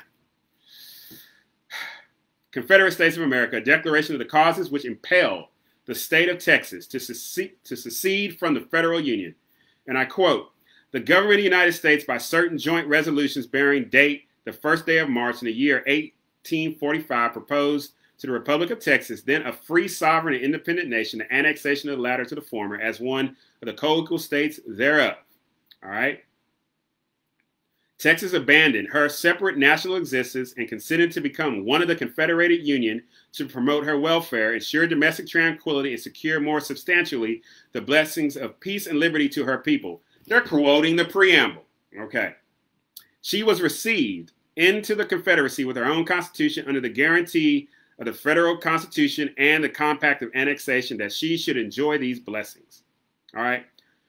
Confederate States of America, a declaration of the causes which impel the state of Texas to secede, to secede from the federal union. And I quote, the government of the United States, by certain joint resolutions bearing date the first day of March in the year eighteen forty-five, proposed to the Republic of Texas, then a free, sovereign, and independent nation, the annexation of the latter to the former as one of the co-equal states thereof. All right. Texas abandoned her separate national existence and consented to become one of the Confederated Union to promote her welfare, ensure domestic tranquility, and secure more substantially the blessings of peace and liberty to her people. They're quoting the preamble. Okay. She was received into the Confederacy with her own constitution under the guarantee of the federal constitution and the compact of annexation that she should enjoy these blessings. All right.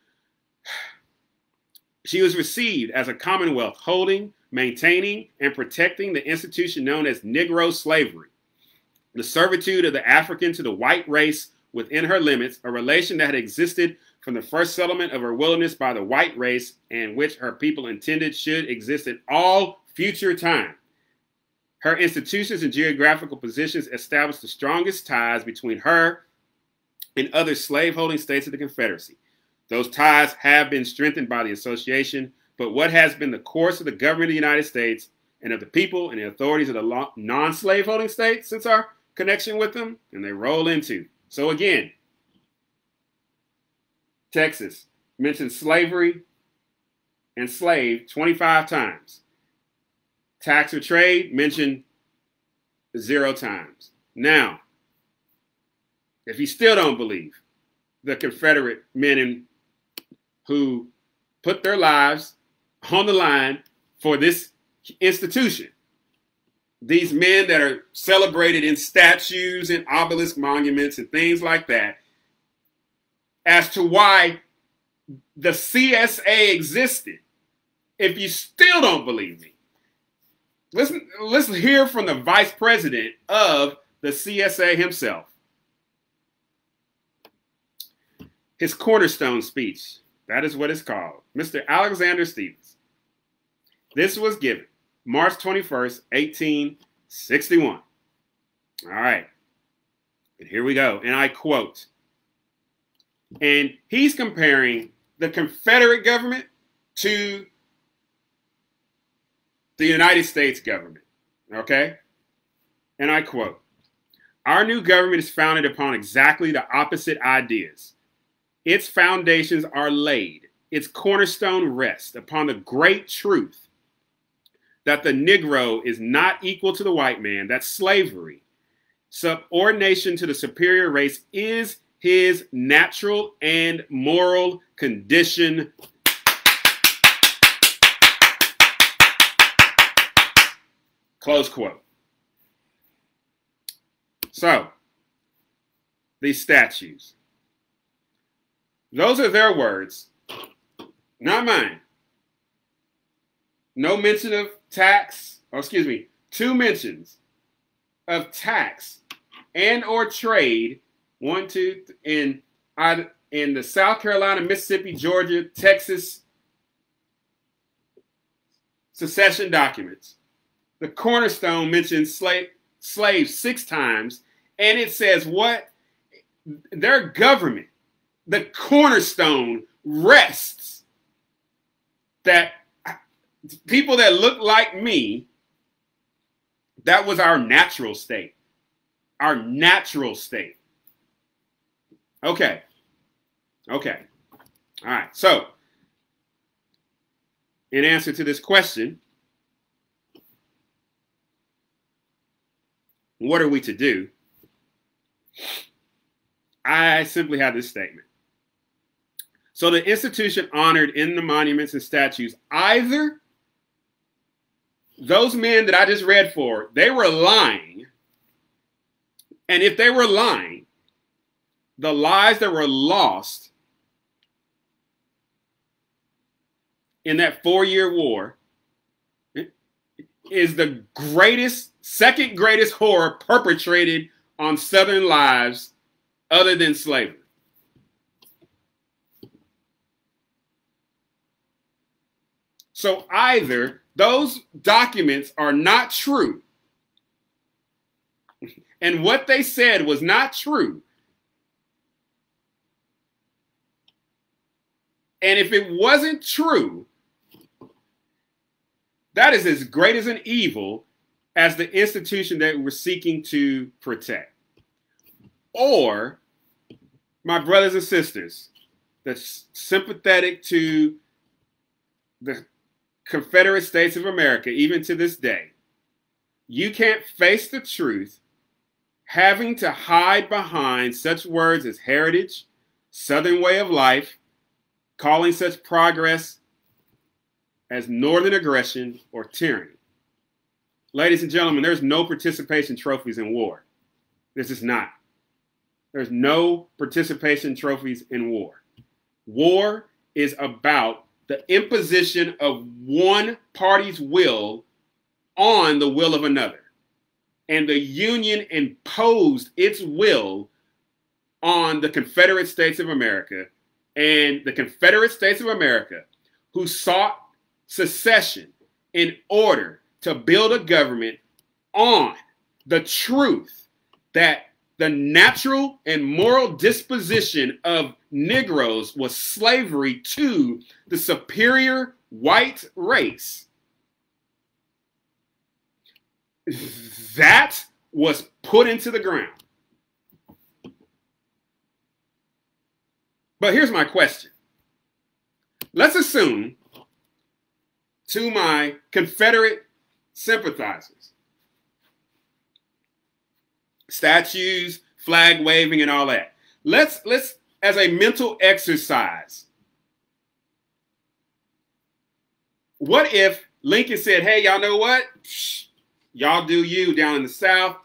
She was received as a commonwealth holding, maintaining, and protecting the institution known as Negro slavery, the servitude of the African to the white race within her limits, a relation that had existed from the first settlement of her wilderness by the white race and which her people intended should exist in all future time. Her institutions and geographical positions established the strongest ties between her and other slaveholding states of the Confederacy. Those ties have been strengthened by the association, but what has been the course of the government of the United States and of the people and the authorities of the non-slaveholding states since our connection with them, and they roll into. So again, Texas mentions slavery and slave twenty-five times. Tax or trade mentioned zero times. Now, if you still don't believe the Confederate men and who put their lives on the line for this institution, these men that are celebrated in statues and obelisk monuments and things like that, as to why the C S A existed, if you still don't believe me, listen, let's hear from the vice president of the C S A himself. His cornerstone speech. That is what it's called. Mister Alexander Stephens. This was given March twenty-first, eighteen sixty-one. All right. And here we go. And I quote. And he's comparing the Confederate government to the United States government. Okay? And I quote. Our new government is founded upon exactly the opposite ideas. Its foundations are laid, its cornerstone rests upon the great truth that the Negro is not equal to the white man, that slavery, subordination to the superior race, is his natural and moral condition. Close quote. So, these statues. Those are their words, not mine. No mention of tax, or excuse me, two mentions of tax and or trade, one, two, in, in the South Carolina, Mississippi, Georgia, Texas secession documents. The cornerstone mentions slave, slaves six times, and it says what? Their government, the cornerstone, rests that people that look like me, that was our natural state. Our natural state. Okay. Okay. All right. So, in answer to this question, what are we to do? I simply have this statement. So the institution honored in the monuments and statues, either those men that I just read for, they were lying. And if they were lying, the lives that were lost in that four-year war is the greatest, second greatest horror perpetrated on Southern lives other than slavery. So either those documents are not true, and what they said was not true, and if it wasn't true, that is as great as an evil as the institution that we're seeking to protect. Or, my brothers and sisters, that's sympathetic to the Confederate States of America, even to this day, you can't face the truth having to hide behind such words as heritage, Southern way of life, calling such progress as Northern aggression or tyranny. Ladies and gentlemen, there's no participation trophies in war. This is not. There's no participation trophies in war. War is about the imposition of one party's will on the will of another. And the Union imposed its will on the Confederate States of America, and the Confederate States of America, who sought secession in order to build a government on the truth that the natural and moral disposition of Negroes was slavery to the superior white race. That was put into the ground. But here's my question. Let's assume, to my Confederate sympathizers, statues, flag waving, and all that. Let's, let's, as a mental exercise, what if Lincoln said, hey, y'all know what? Y'all do you down in the South.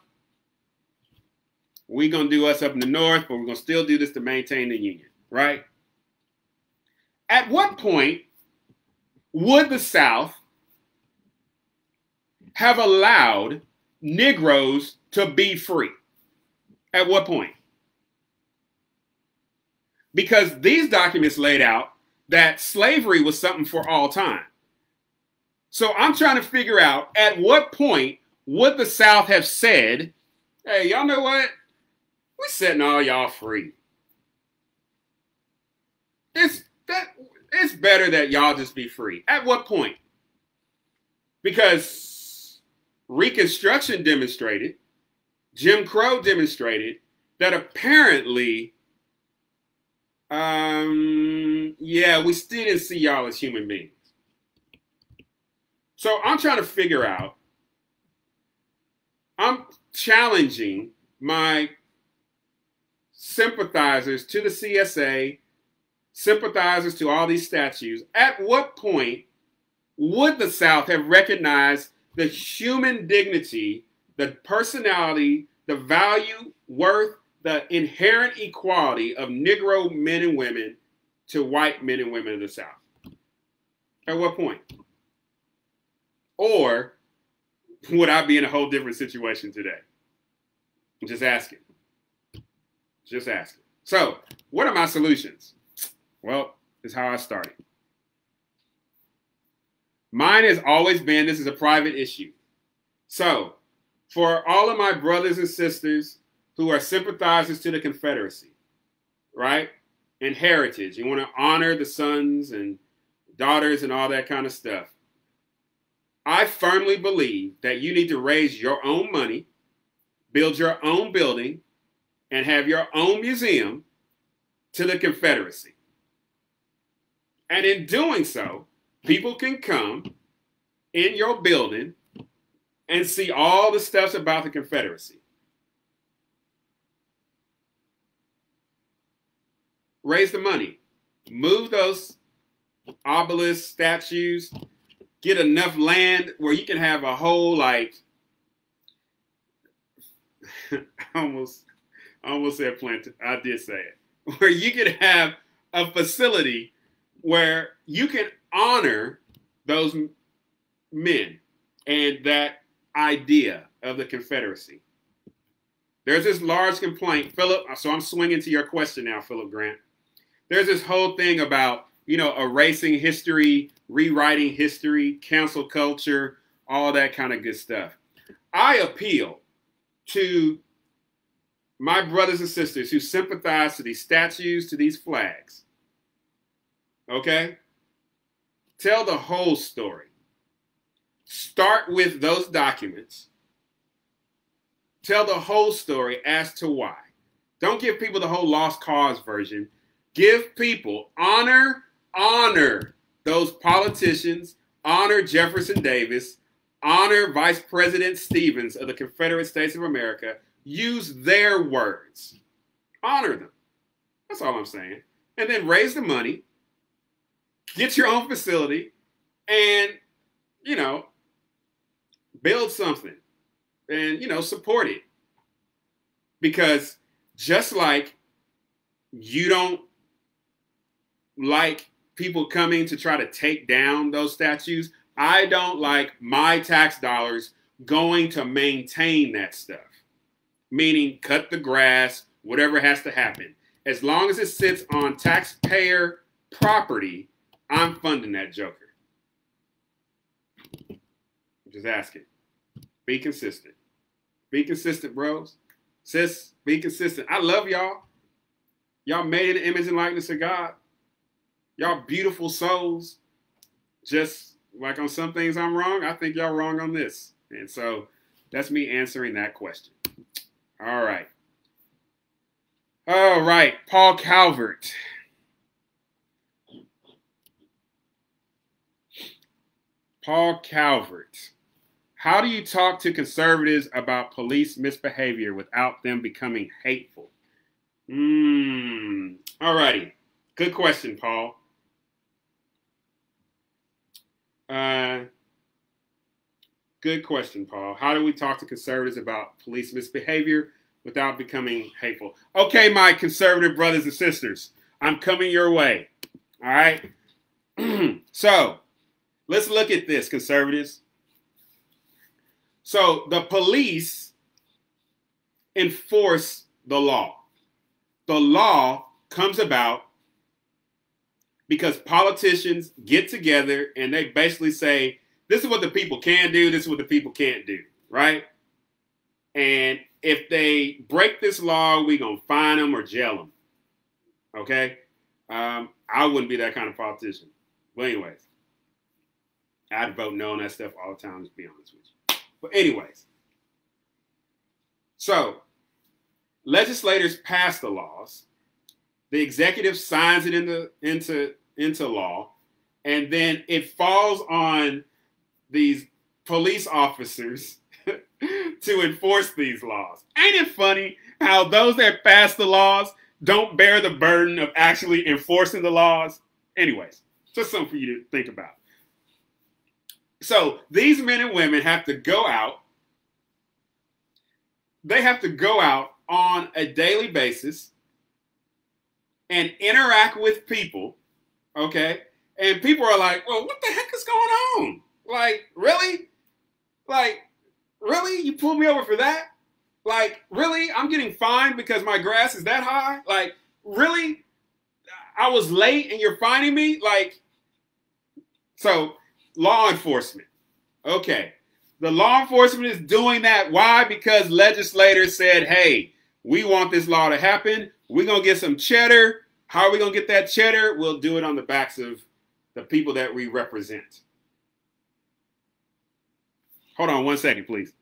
We're going to do us up in the North, but we're going to still do this to maintain the Union, right? At what point would the South have allowed Negroes to be free? At what point? Because these documents laid out that slavery was something for all time. So I'm trying to figure out, at what point would the South have said, hey, y'all know what? We're setting all y'all free. It's, that, it's better that y'all just be free. At what point? Because Reconstruction demonstrated, Jim Crow demonstrated, that apparently, um, yeah, we still didn't see y'all as human beings. So I'm trying to figure out, I'm challenging my sympathizers to the C S A, sympathizers to all these statues. At what point would the South have recognized the human dignity, the personality, the value, worth, the inherent equality of Negro men and women to white men and women of the South? At what point? Or would I be in a whole different situation today? I'm just asking. Just asking. So, what are my solutions? Well, this is how I started. Mine has always been, this is a private issue. So, for all of my brothers and sisters who are sympathizers to the Confederacy, right? And heritage, you want to honor the sons and daughters and all that kind of stuff. I firmly believe that you need to raise your own money, build your own building, and have your own museum to the Confederacy. And in doing so, people can come in your building and see all the stuff about the Confederacy. Raise the money. Move those obelisks, statues. Get enough land where you can have a whole, like, almost, almost said planted. I did say it. Where you can have a facility where you can honor those men and that idea of the Confederacy. There's this large complaint, Philip. So I'm swinging to your question now, Philip Grant. There's this whole thing about, you know, erasing history, rewriting history, cancel culture, all that kind of good stuff. I appeal to my brothers and sisters who sympathize to these statues, to these flags. Okay? Tell the whole story. Start with those documents. Tell the whole story as to why. Don't give people the whole lost cause version. Give people honor, honor those politicians, honor Jefferson Davis, honor Vice President Stevens of the Confederate States of America. Use their words. Honor them. That's all I'm saying. And then raise the money, get your own facility, and, you know, build something and, you know, support it. Because just like you don't like people coming to try to take down those statues, I don't like my tax dollars going to maintain that stuff. Meaning cut the grass, whatever has to happen. As long as it sits on taxpayer property, I'm funding that joker. I'm just asking. Be consistent. Be consistent, bros. Sis, be consistent. I love y'all. Y'all made in the image and likeness of God. Y'all beautiful souls. Just like on some things I'm wrong, I think y'all wrong on this. And so that's me answering that question. All right. All right. Paul Calvert. Paul Calvert. How do you talk to conservatives about police misbehavior without them becoming hateful? Hmm. All righty. Good question, Paul. Uh, good question, Paul. How do we talk to conservatives about police misbehavior without becoming hateful? Okay, my conservative brothers and sisters, I'm coming your way. All right. So let's look at this, conservatives. So the police enforce the law. The law comes about because politicians get together and they basically say, this is what the people can do, this is what the people can't do, right? And if they break this law, we're going to fine them or jail them, okay? Um, I wouldn't be that kind of politician. But anyways, I'd vote no on that stuff all the time, to be honest with you. But anyways, so legislators pass the laws, the executive signs it into, into, into law, and then it falls on these police officers to enforce these laws. Ain't it funny how those that pass the laws don't bear the burden of actually enforcing the laws? Anyways, just something for you to think about. So these men and women have to go out. They have to go out on a daily basis and interact with people, okay? And people are like, well, what the heck is going on? Like, really? Like, really? You pulled me over for that? Like, really? I'm getting fined because my grass is that high? Like, really? I was late and you're fining me? Like, so law enforcement. Okay. The law enforcement is doing that. Why? Because legislators said, hey, we want this law to happen. We're going to get some cheddar. How are we going to get that cheddar? We'll do it on the backs of the people that we represent. Hold on one second, please.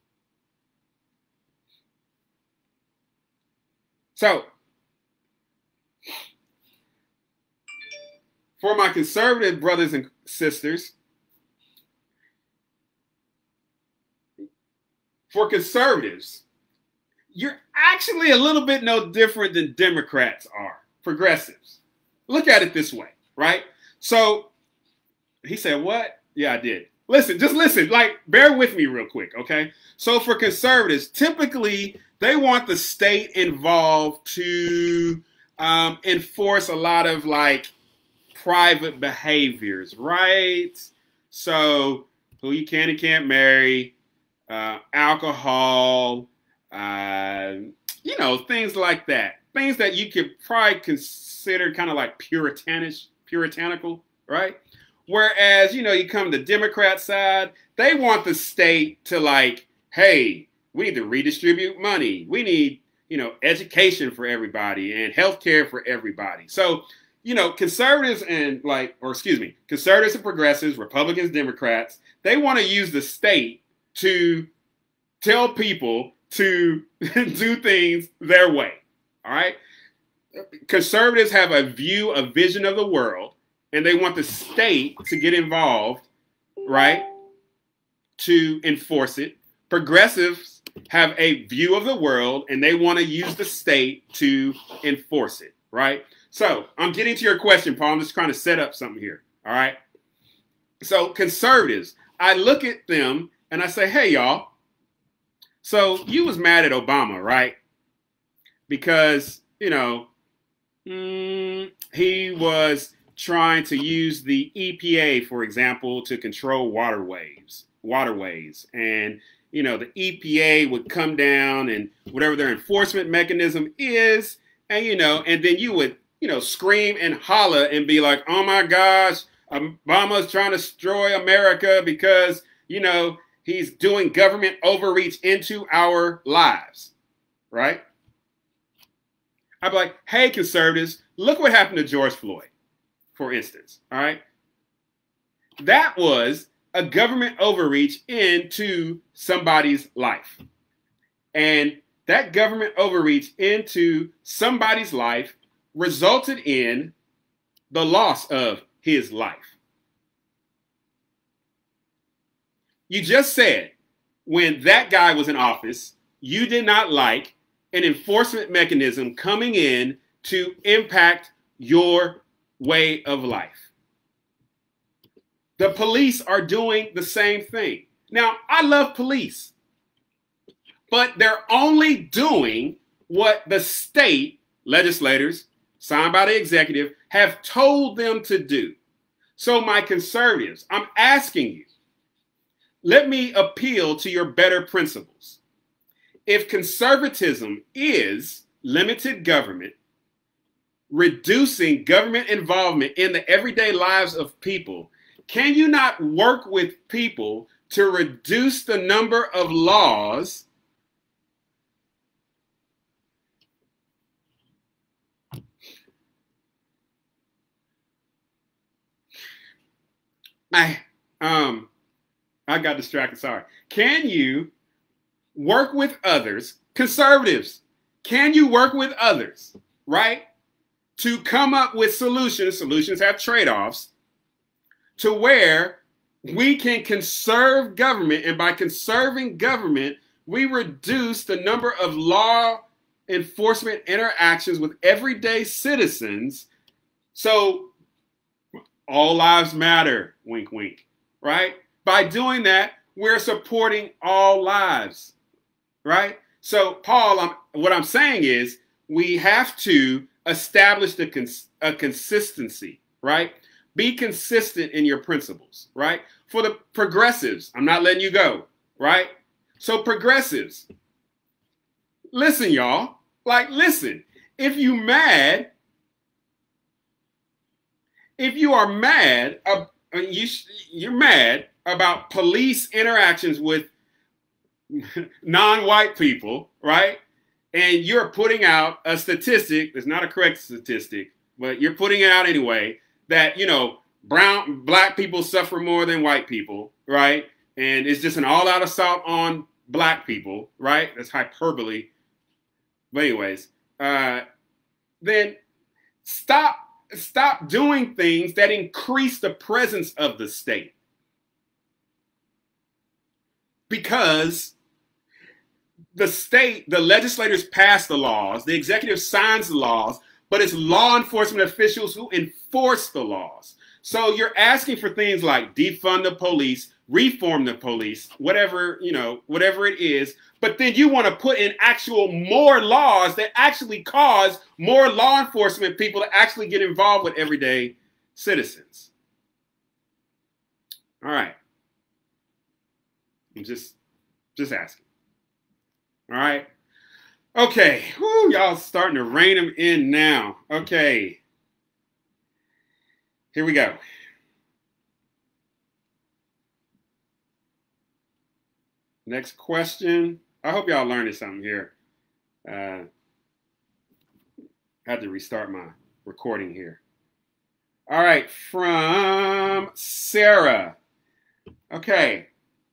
So, for my conservative brothers and sisters, for conservatives, you're actually a little bit no different than Democrats are, progressives. Look at it this way, right? So, he said, what? Yeah, I did. Listen, just listen, like, bear with me real quick, okay? So for conservatives, typically, they want the state involved to um, enforce a lot of, like, private behaviors, right? So who you can and can't marry, uh, alcohol, uh, you know, things like that. Things that you could probably consider kind of like puritanish, puritanical, right? Whereas, you know, you come to the Democrat side, they want the state to like, hey, we need to redistribute money. We need, you know, education for everybody and healthcare for everybody. So, you know, conservatives and like, or excuse me, conservatives and progressives, Republicans, Democrats, they want to use the state to tell people to do things their way. All right. Conservatives have a view, a vision of the world, and they want the state to get involved, right, to enforce it. Progressives have a view of the world, and they want to use the state to enforce it, right? So I'm getting to your question, Paul. I'm just trying to set up something here, all right? So conservatives, I look at them, and I say, hey, y'all, so you was mad at Obama, right? Because, you know, mm, he was trying to use the E P A, for example, to control waterways, waterways. And, you know, the E P A would come down and whatever their enforcement mechanism is, and, you know, and then you would, you know, scream and holler and be like, oh my gosh, Obama's trying to destroy America because, you know, he's doing government overreach into our lives, right? I'd be like, hey, conservatives, look what happened to George Floyd, for instance, all right? That was a government overreach into somebody's life. And that government overreach into somebody's life resulted in the loss of his life. You just said when that guy was in office, you did not like an enforcement mechanism coming in to impact your way of life. The police are doing the same thing. Now, I love police, but they're only doing what the state legislators, signed by the executive, have told them to do. So my conservatives, I'm asking you, let me appeal to your better principles. If conservatism is limited government, reducing government involvement in the everyday lives of people, can you not work with people to reduce the number of laws I um I got distracted, sorry. Can you work with others, conservatives, can you work with others, right, to come up with solutions, solutions have trade-offs, to where we can conserve government, and by conserving government, we reduce the number of law enforcement interactions with everyday citizens, so all lives matter, wink, wink, right? By doing that, we're supporting all lives, right? So, Paul, I'm, what I'm saying is we have to establish the cons a consistency, right? Be consistent in your principles, right? For the progressives, I'm not letting you go, right? So progressives, listen, y'all, like, listen, if you mad, if you are mad, uh, you, you're mad about police interactions with non-white people, right? And you're putting out a statistic, it's not a correct statistic, but you're putting it out anyway, that, you know, brown, black people suffer more than white people, right? and it's just an all-out assault on black people, right? That's hyperbole. But anyways, uh, then stop stop doing things that increase the presence of the state. Because the state, the legislators pass the laws, the executive signs the laws, but it's law enforcement officials who enforce the laws. So you're asking for things like defund the police, reform the police, whatever, you know, whatever it is. But then you want to put in actual more laws that actually cause more law enforcement people to actually get involved with everyday citizens. All right. I'm just, just asking. All right. Okay. Whew, y'all starting to rein them in now. Okay. Here we go. Next question. I hope y'all learning something here. Uh, had to restart my recording here. All right, from Sarah. Okay.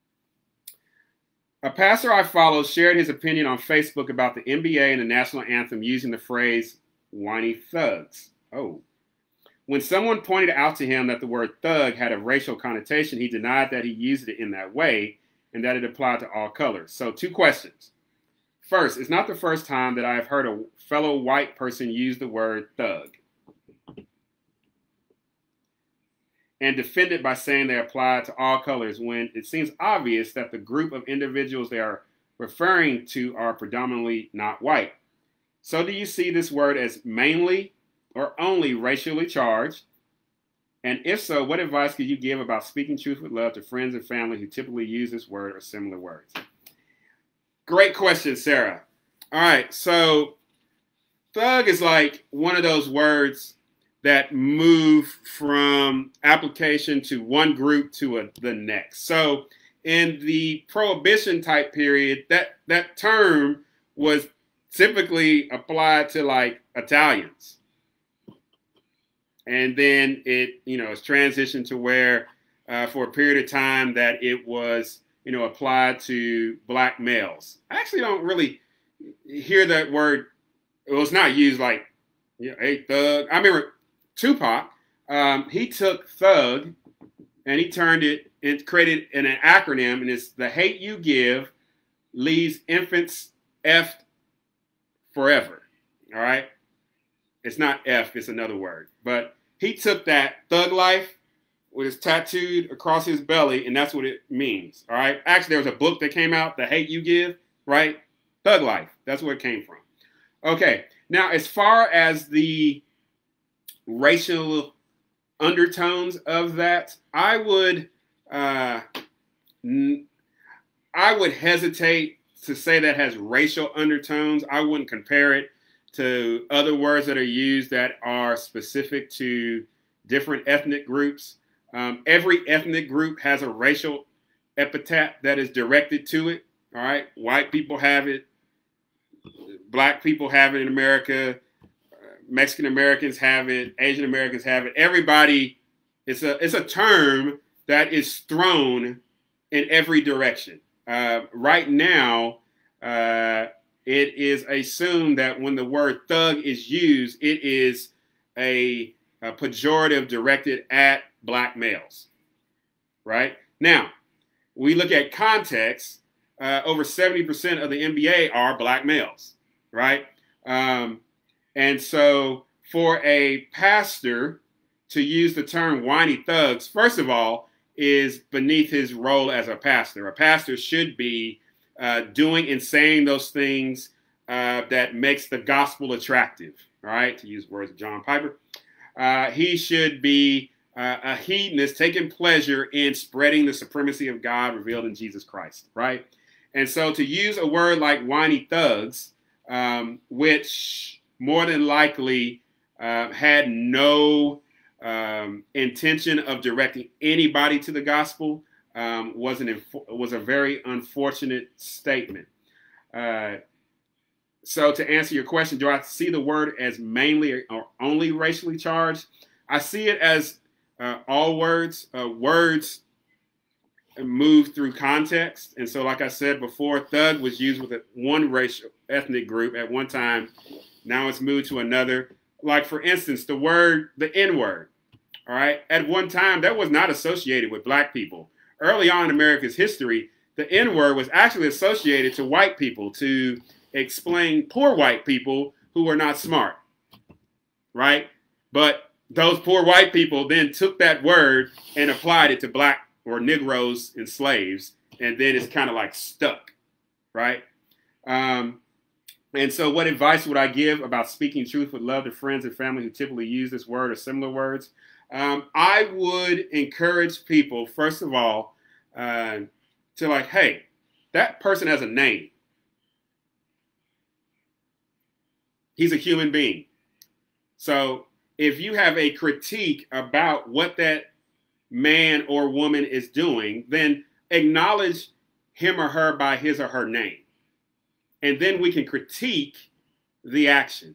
A pastor I follow shared his opinion on Facebook about the N B A and the national anthem using the phrase whiny thugs. Oh. When someone pointed out to him that the word thug had a racial connotation, he denied that he used it in that way and that it applied to all colors. So two questions. First, it's not the first time that I have heard a fellow white person use the word thug and defend it by saying they apply to all colors when it seems obvious that the group of individuals they are referring to are predominantly not white. So do you see this word as mainly or only racially charged? And if so, what advice could you give about speaking truth with love to friends and family who typically use this word or similar words? Great question, Sarah. All right, so thug is like one of those words that move from application to one group to a, the next. So in the Prohibition type period, that, that term was typically applied to like Italians. And then it, you know, it's transitioned to where uh, for a period of time that it was, you know, applied to black males. I actually don't really hear that word. It was not used like, you know, hey, thug. I remember Tupac, um, he took thug and he turned it and created an, an acronym, and it's the hate you give leaves infants effed forever. All right. It's not F, it's another word. But he took that thug life, what is tattooed across his belly, and that's what it means. All right. Actually, there was a book that came out, The Hate You Give, right? Thug life. That's where it came from. Okay. Now, as far as the racial undertones of that, I would, uh, I would hesitate to say that has racial undertones. I wouldn't compare it to other words that are used that are specific to different ethnic groups. Um, every ethnic group has a racial epithet that is directed to it. All right. White people have it. Black people have it in America. Uh, Mexican Americans have it. Asian Americans have it. Everybody, it's a, it's a term that is thrown in every direction. Uh, right now, uh, it is assumed that when the word thug is used, it is a, a pejorative directed at black males, right? Now, we look at context, uh, over seventy percent of the N B A are black males, right? Um, and so for a pastor to use the term whiny thugs, first of all, is beneath his role as a pastor. A pastor should be Uh, doing and saying those things uh, that makes the gospel attractive, all right, to use words of John Piper. Uh, he should be uh, a hedonist, taking pleasure in spreading the supremacy of God revealed in Jesus Christ, right? And so to use a word like whiny thugs, um, which more than likely uh, had no um, intention of directing anybody to the gospel, Um, was, an was a very unfortunate statement. Uh, so to answer your question, do I see the word as mainly or only racially charged? I see it as uh, all words. Uh, words moved through context. And so, like I said before, thug was used with a, one racial ethnic group at one time. Now it's moved to another. Like, for instance, the word, the N-word, all right? At one time, that was not associated with black people. Early on in America's history, the N-word was actually associated to white people to explain poor white people who were not smart, right? But those poor white people then took that word and applied it to black or Negroes and slaves, and then it's kind of like stuck, right? Um, and so what advice would I give about speaking truth with love to friends and family who typically use this word or similar words? Um, I would encourage people, first of all, uh, to like, hey, that person has a name. He's a human being. So if you have a critique about what that man or woman is doing, then acknowledge him or her by his or her name. And then we can critique the action.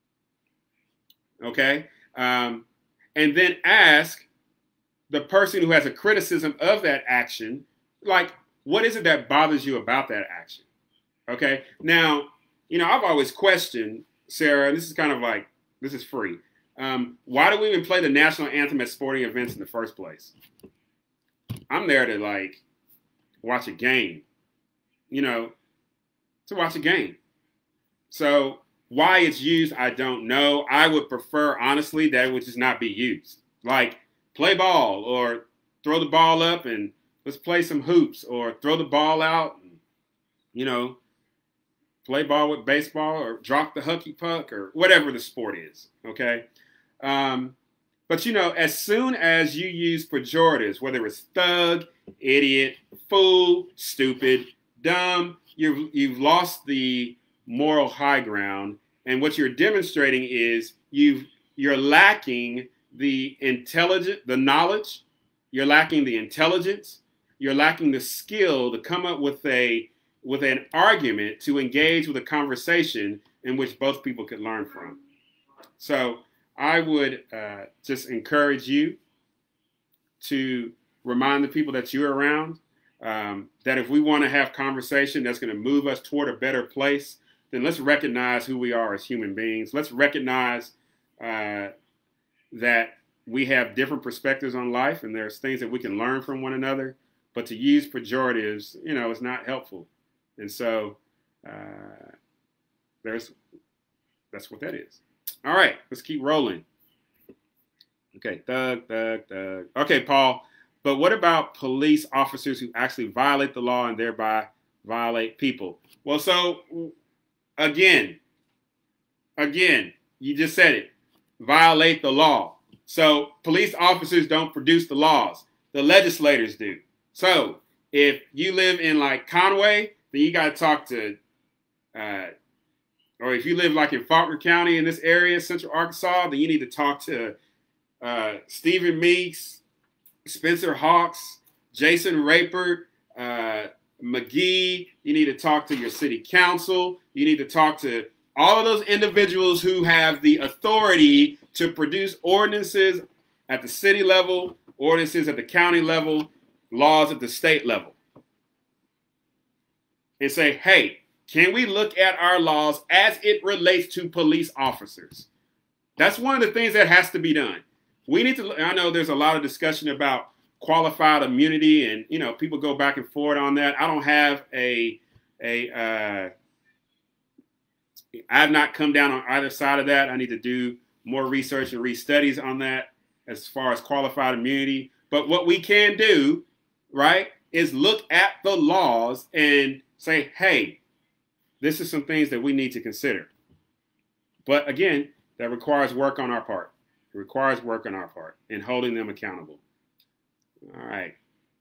Okay? Um, and then ask the person who has a criticism of that action, like, what is it that bothers you about that action? Okay? Now, you know, I've always questioned, Sarah, and this is kind of like, this is free. Um, why do we even play the national anthem at sporting events in the first place? I'm there to, like, watch a game, you know, to watch a game. So why it's used, I don't know. I would prefer, honestly, that it would just not be used. Like, play ball or throw the ball up and let's play some hoops, or throw the ball out and, you know, play ball with baseball, or drop the hockey puck, or whatever the sport is, okay? Um, but, you know, as soon as you use pejoratives, whether it's thug, idiot, fool, stupid, dumb, you've, you've lost the moral high ground. And what you're demonstrating is you've, you're lacking the intelligent, the knowledge, you're lacking the intelligence, you're lacking the skill to come up with a with an argument to engage with a conversation in which both people could learn from. So I would uh, just encourage you to remind the people that you're around um, that if we want to have conversation that's going to move us toward a better place, then let's recognize who we are as human beings. Let's recognize uh, that we have different perspectives on life, and there's things that we can learn from one another. But to use pejoratives, you know, is not helpful. And so uh, there's that's what that is. All right, let's keep rolling. Okay, thug, thug, thug. Okay, Paul, but what about police officers who actually violate the law and thereby violate people? Well, so again, again, you just said it, violate the law. So police officers don't produce the laws. The legislators do. So if you live in like Conway, then you got to talk to, uh, or if you live like in Faulkner County in this area, Central Arkansas, then you need to talk to uh, Stephen Meeks, Spencer Hawks, Jason Rapert, uh, McGee. You need to talk to your city council. You need to talk to all of those individuals who have the authority to produce ordinances at the city level, ordinances at the county level, laws at the state level. And say, hey, can we look at our laws as it relates to police officers? That's one of the things that has to be done. We need to, I know there's a lot of discussion about qualified immunity, and, you know, people go back and forth on that. I don't have a, a, uh, I've not come down on either side of that. I need to do more research and read studies on that as far as qualified immunity. But what we can do, right, is look at the laws and say, hey, this is some things that we need to consider. But again, that requires work on our part. It requires work on our part in holding them accountable. All right.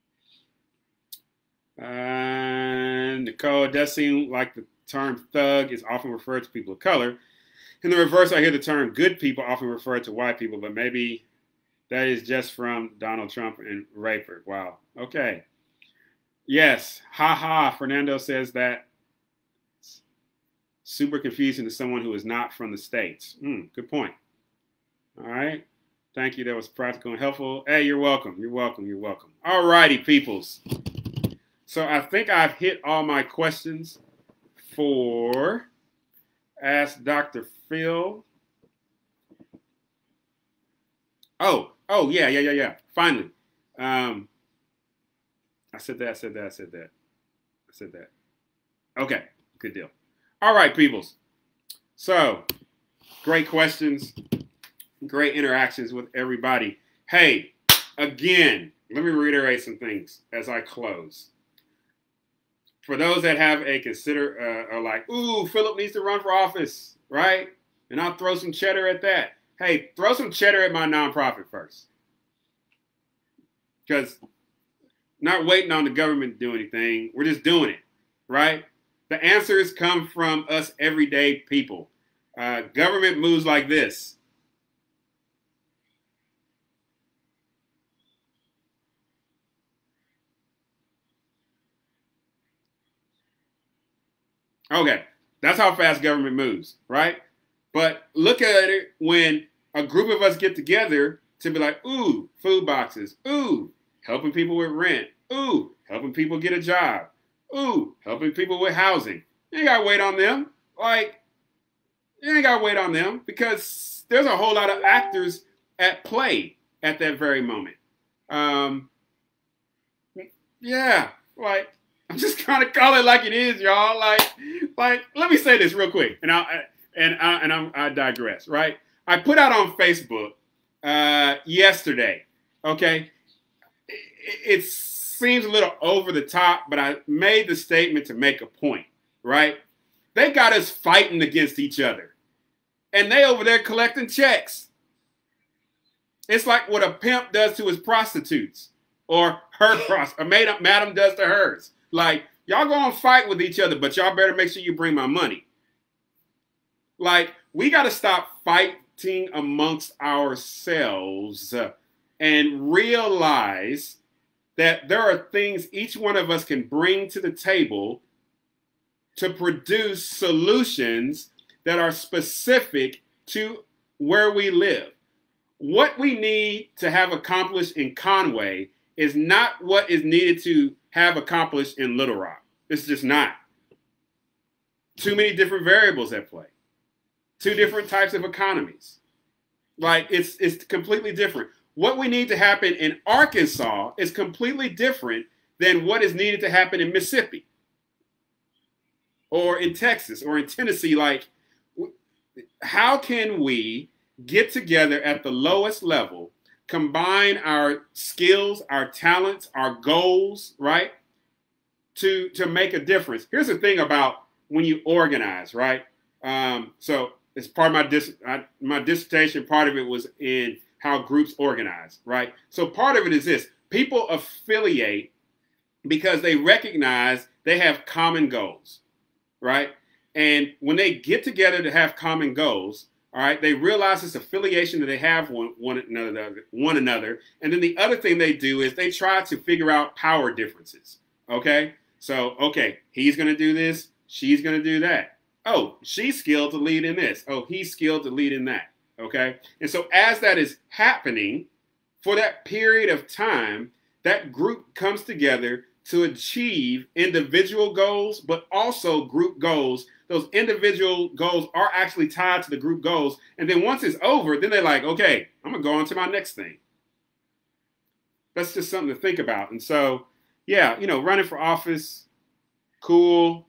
Uh, Nicole, it does seem like the term thug is often referred to people of color. In the reverse, I hear the term good people often referred to white people, but maybe that is just from Donald Trump and Rayford. Wow. Okay. Yes. Ha ha. Fernando says that. Super confusing to someone who is not from the States. Mm, good point. All right. Thank you. That was practical and helpful. Hey, you're welcome. You're welcome. You're welcome. All righty, peoples. So I think I've hit all my questions for Ask Doctor Phil. Oh, oh, yeah, yeah, yeah, yeah. Finally. Um, I said that, I said that, I said that. I said that. Okay, good deal. All right, peoples. So, great questions. Great interactions with everybody. Hey, again, let me reiterate some things as I close. For those that have a consider, uh, are like, ooh, Philip needs to run for office, right? And I'll throw some cheddar at that. Hey, throw some cheddar at my nonprofit first. Because not waiting on the government to do anything. We're just doing it, right? The answers come from us everyday people. Uh, government moves like this. Okay, that's how fast government moves, right? But look at it when a group of us get together to be like, ooh, food boxes, ooh, helping people with rent, ooh, helping people get a job, ooh, helping people with housing. You ain't got to wait on them. Like, you ain't got to wait on them because there's a whole lot of actors at play at that very moment. Um, yeah, like, I'm just gonna call it like it is, y'all. Like, like, let me say this real quick, and I and I and I'm, I digress. Right? I put out on Facebook uh, yesterday. Okay, it, it seems a little over the top, but I made the statement to make a point. Right? They got us fighting against each other, and they over there collecting checks. It's like what a pimp does to his prostitutes, or her prost, or madam does to hers. Like, y'all gonna fight with each other, but y'all better make sure you bring my money. Like, we got to stop fighting amongst ourselves and realize that there are things each one of us can bring to the table to produce solutions that are specific to where we live. What we need to have accomplished in Conway is not what is needed to have accomplished in Little Rock. It's just not. Too many different variables at play. Two different types of economies. Like, it's, it's completely different. What we need to happen in Arkansas is completely different than what is needed to happen in Mississippi or in Texas or in Tennessee. Like, how can we get together at the lowest level, combine our skills, our talents, our goals, right, to, to make a difference? Here's the thing about when you organize, right? Um, so it's part of my, dis I, my dissertation, part of it was in how groups organize, right? So part of it is this. People affiliate because they recognize they have common goals, right? And when they get together to have common goals, all right, they realize this affiliation that they have one, one another, one another. And then the other thing they do is they try to figure out power differences. Okay, so, okay, he's going to do this. She's going to do that. Oh, she's skilled to lead in this. Oh, he's skilled to lead in that. Okay, and so as that is happening for that period of time, that group comes together to achieve individual goals, but also group goals. Those individual goals are actually tied to the group goals. And then once it's over, then they're like, okay, I'm going to go on to my next thing. That's just something to think about. And so, yeah, you know, running for office, cool,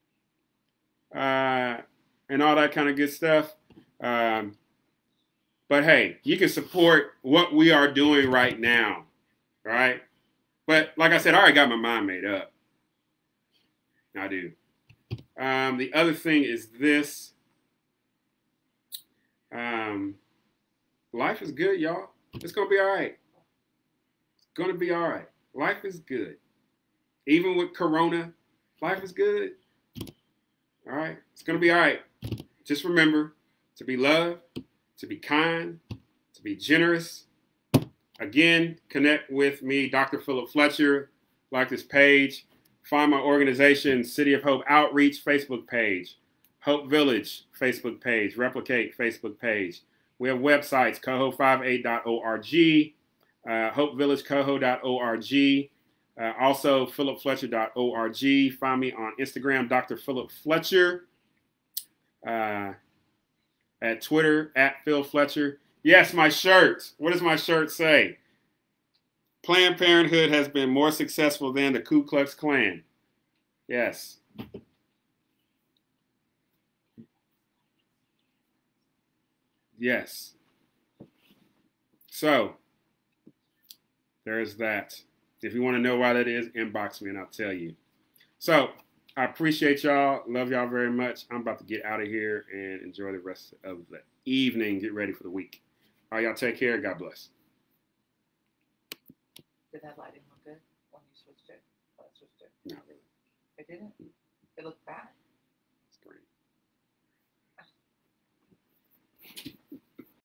uh, and all that kind of good stuff. Um, but hey, you can support what we are doing right now, right? But like I said, I already got my mind made up. I do. Um, the other thing is this. Um, life is good, y'all. It's going to be all right. It's going to be all right. Life is good. Even with Corona, life is good. All right. It's going to be all right. Just remember to be loved, to be kind, to be generous. Again, connect with me, Doctor Philip Fletcher. Like this page. Find my organization, City of Hope Outreach Facebook page, Hope Village Facebook page, Replicate Facebook page, We have websites, coho fifty-eight dot org, uh, hope village coho dot org, uh, also philip fletcher dot org. Find me on Instagram, Doctor Philip Fletcher, uh, at Twitter, at Phil Fletcher. Yes, my shirt. What does my shirt say? Planned Parenthood has been more successful than the Ku Klux Klan. Yes. Yes. So, there's that. If you want to know why that is, inbox me and I'll tell you. So, I appreciate y'all. Love y'all very much. I'm about to get out of here and enjoy the rest of the evening. Get ready for the week. All right, y'all take care. God bless. Did that lighting look good when you switched it? Oh, I switched it. Not really. It didn't? It looked bad.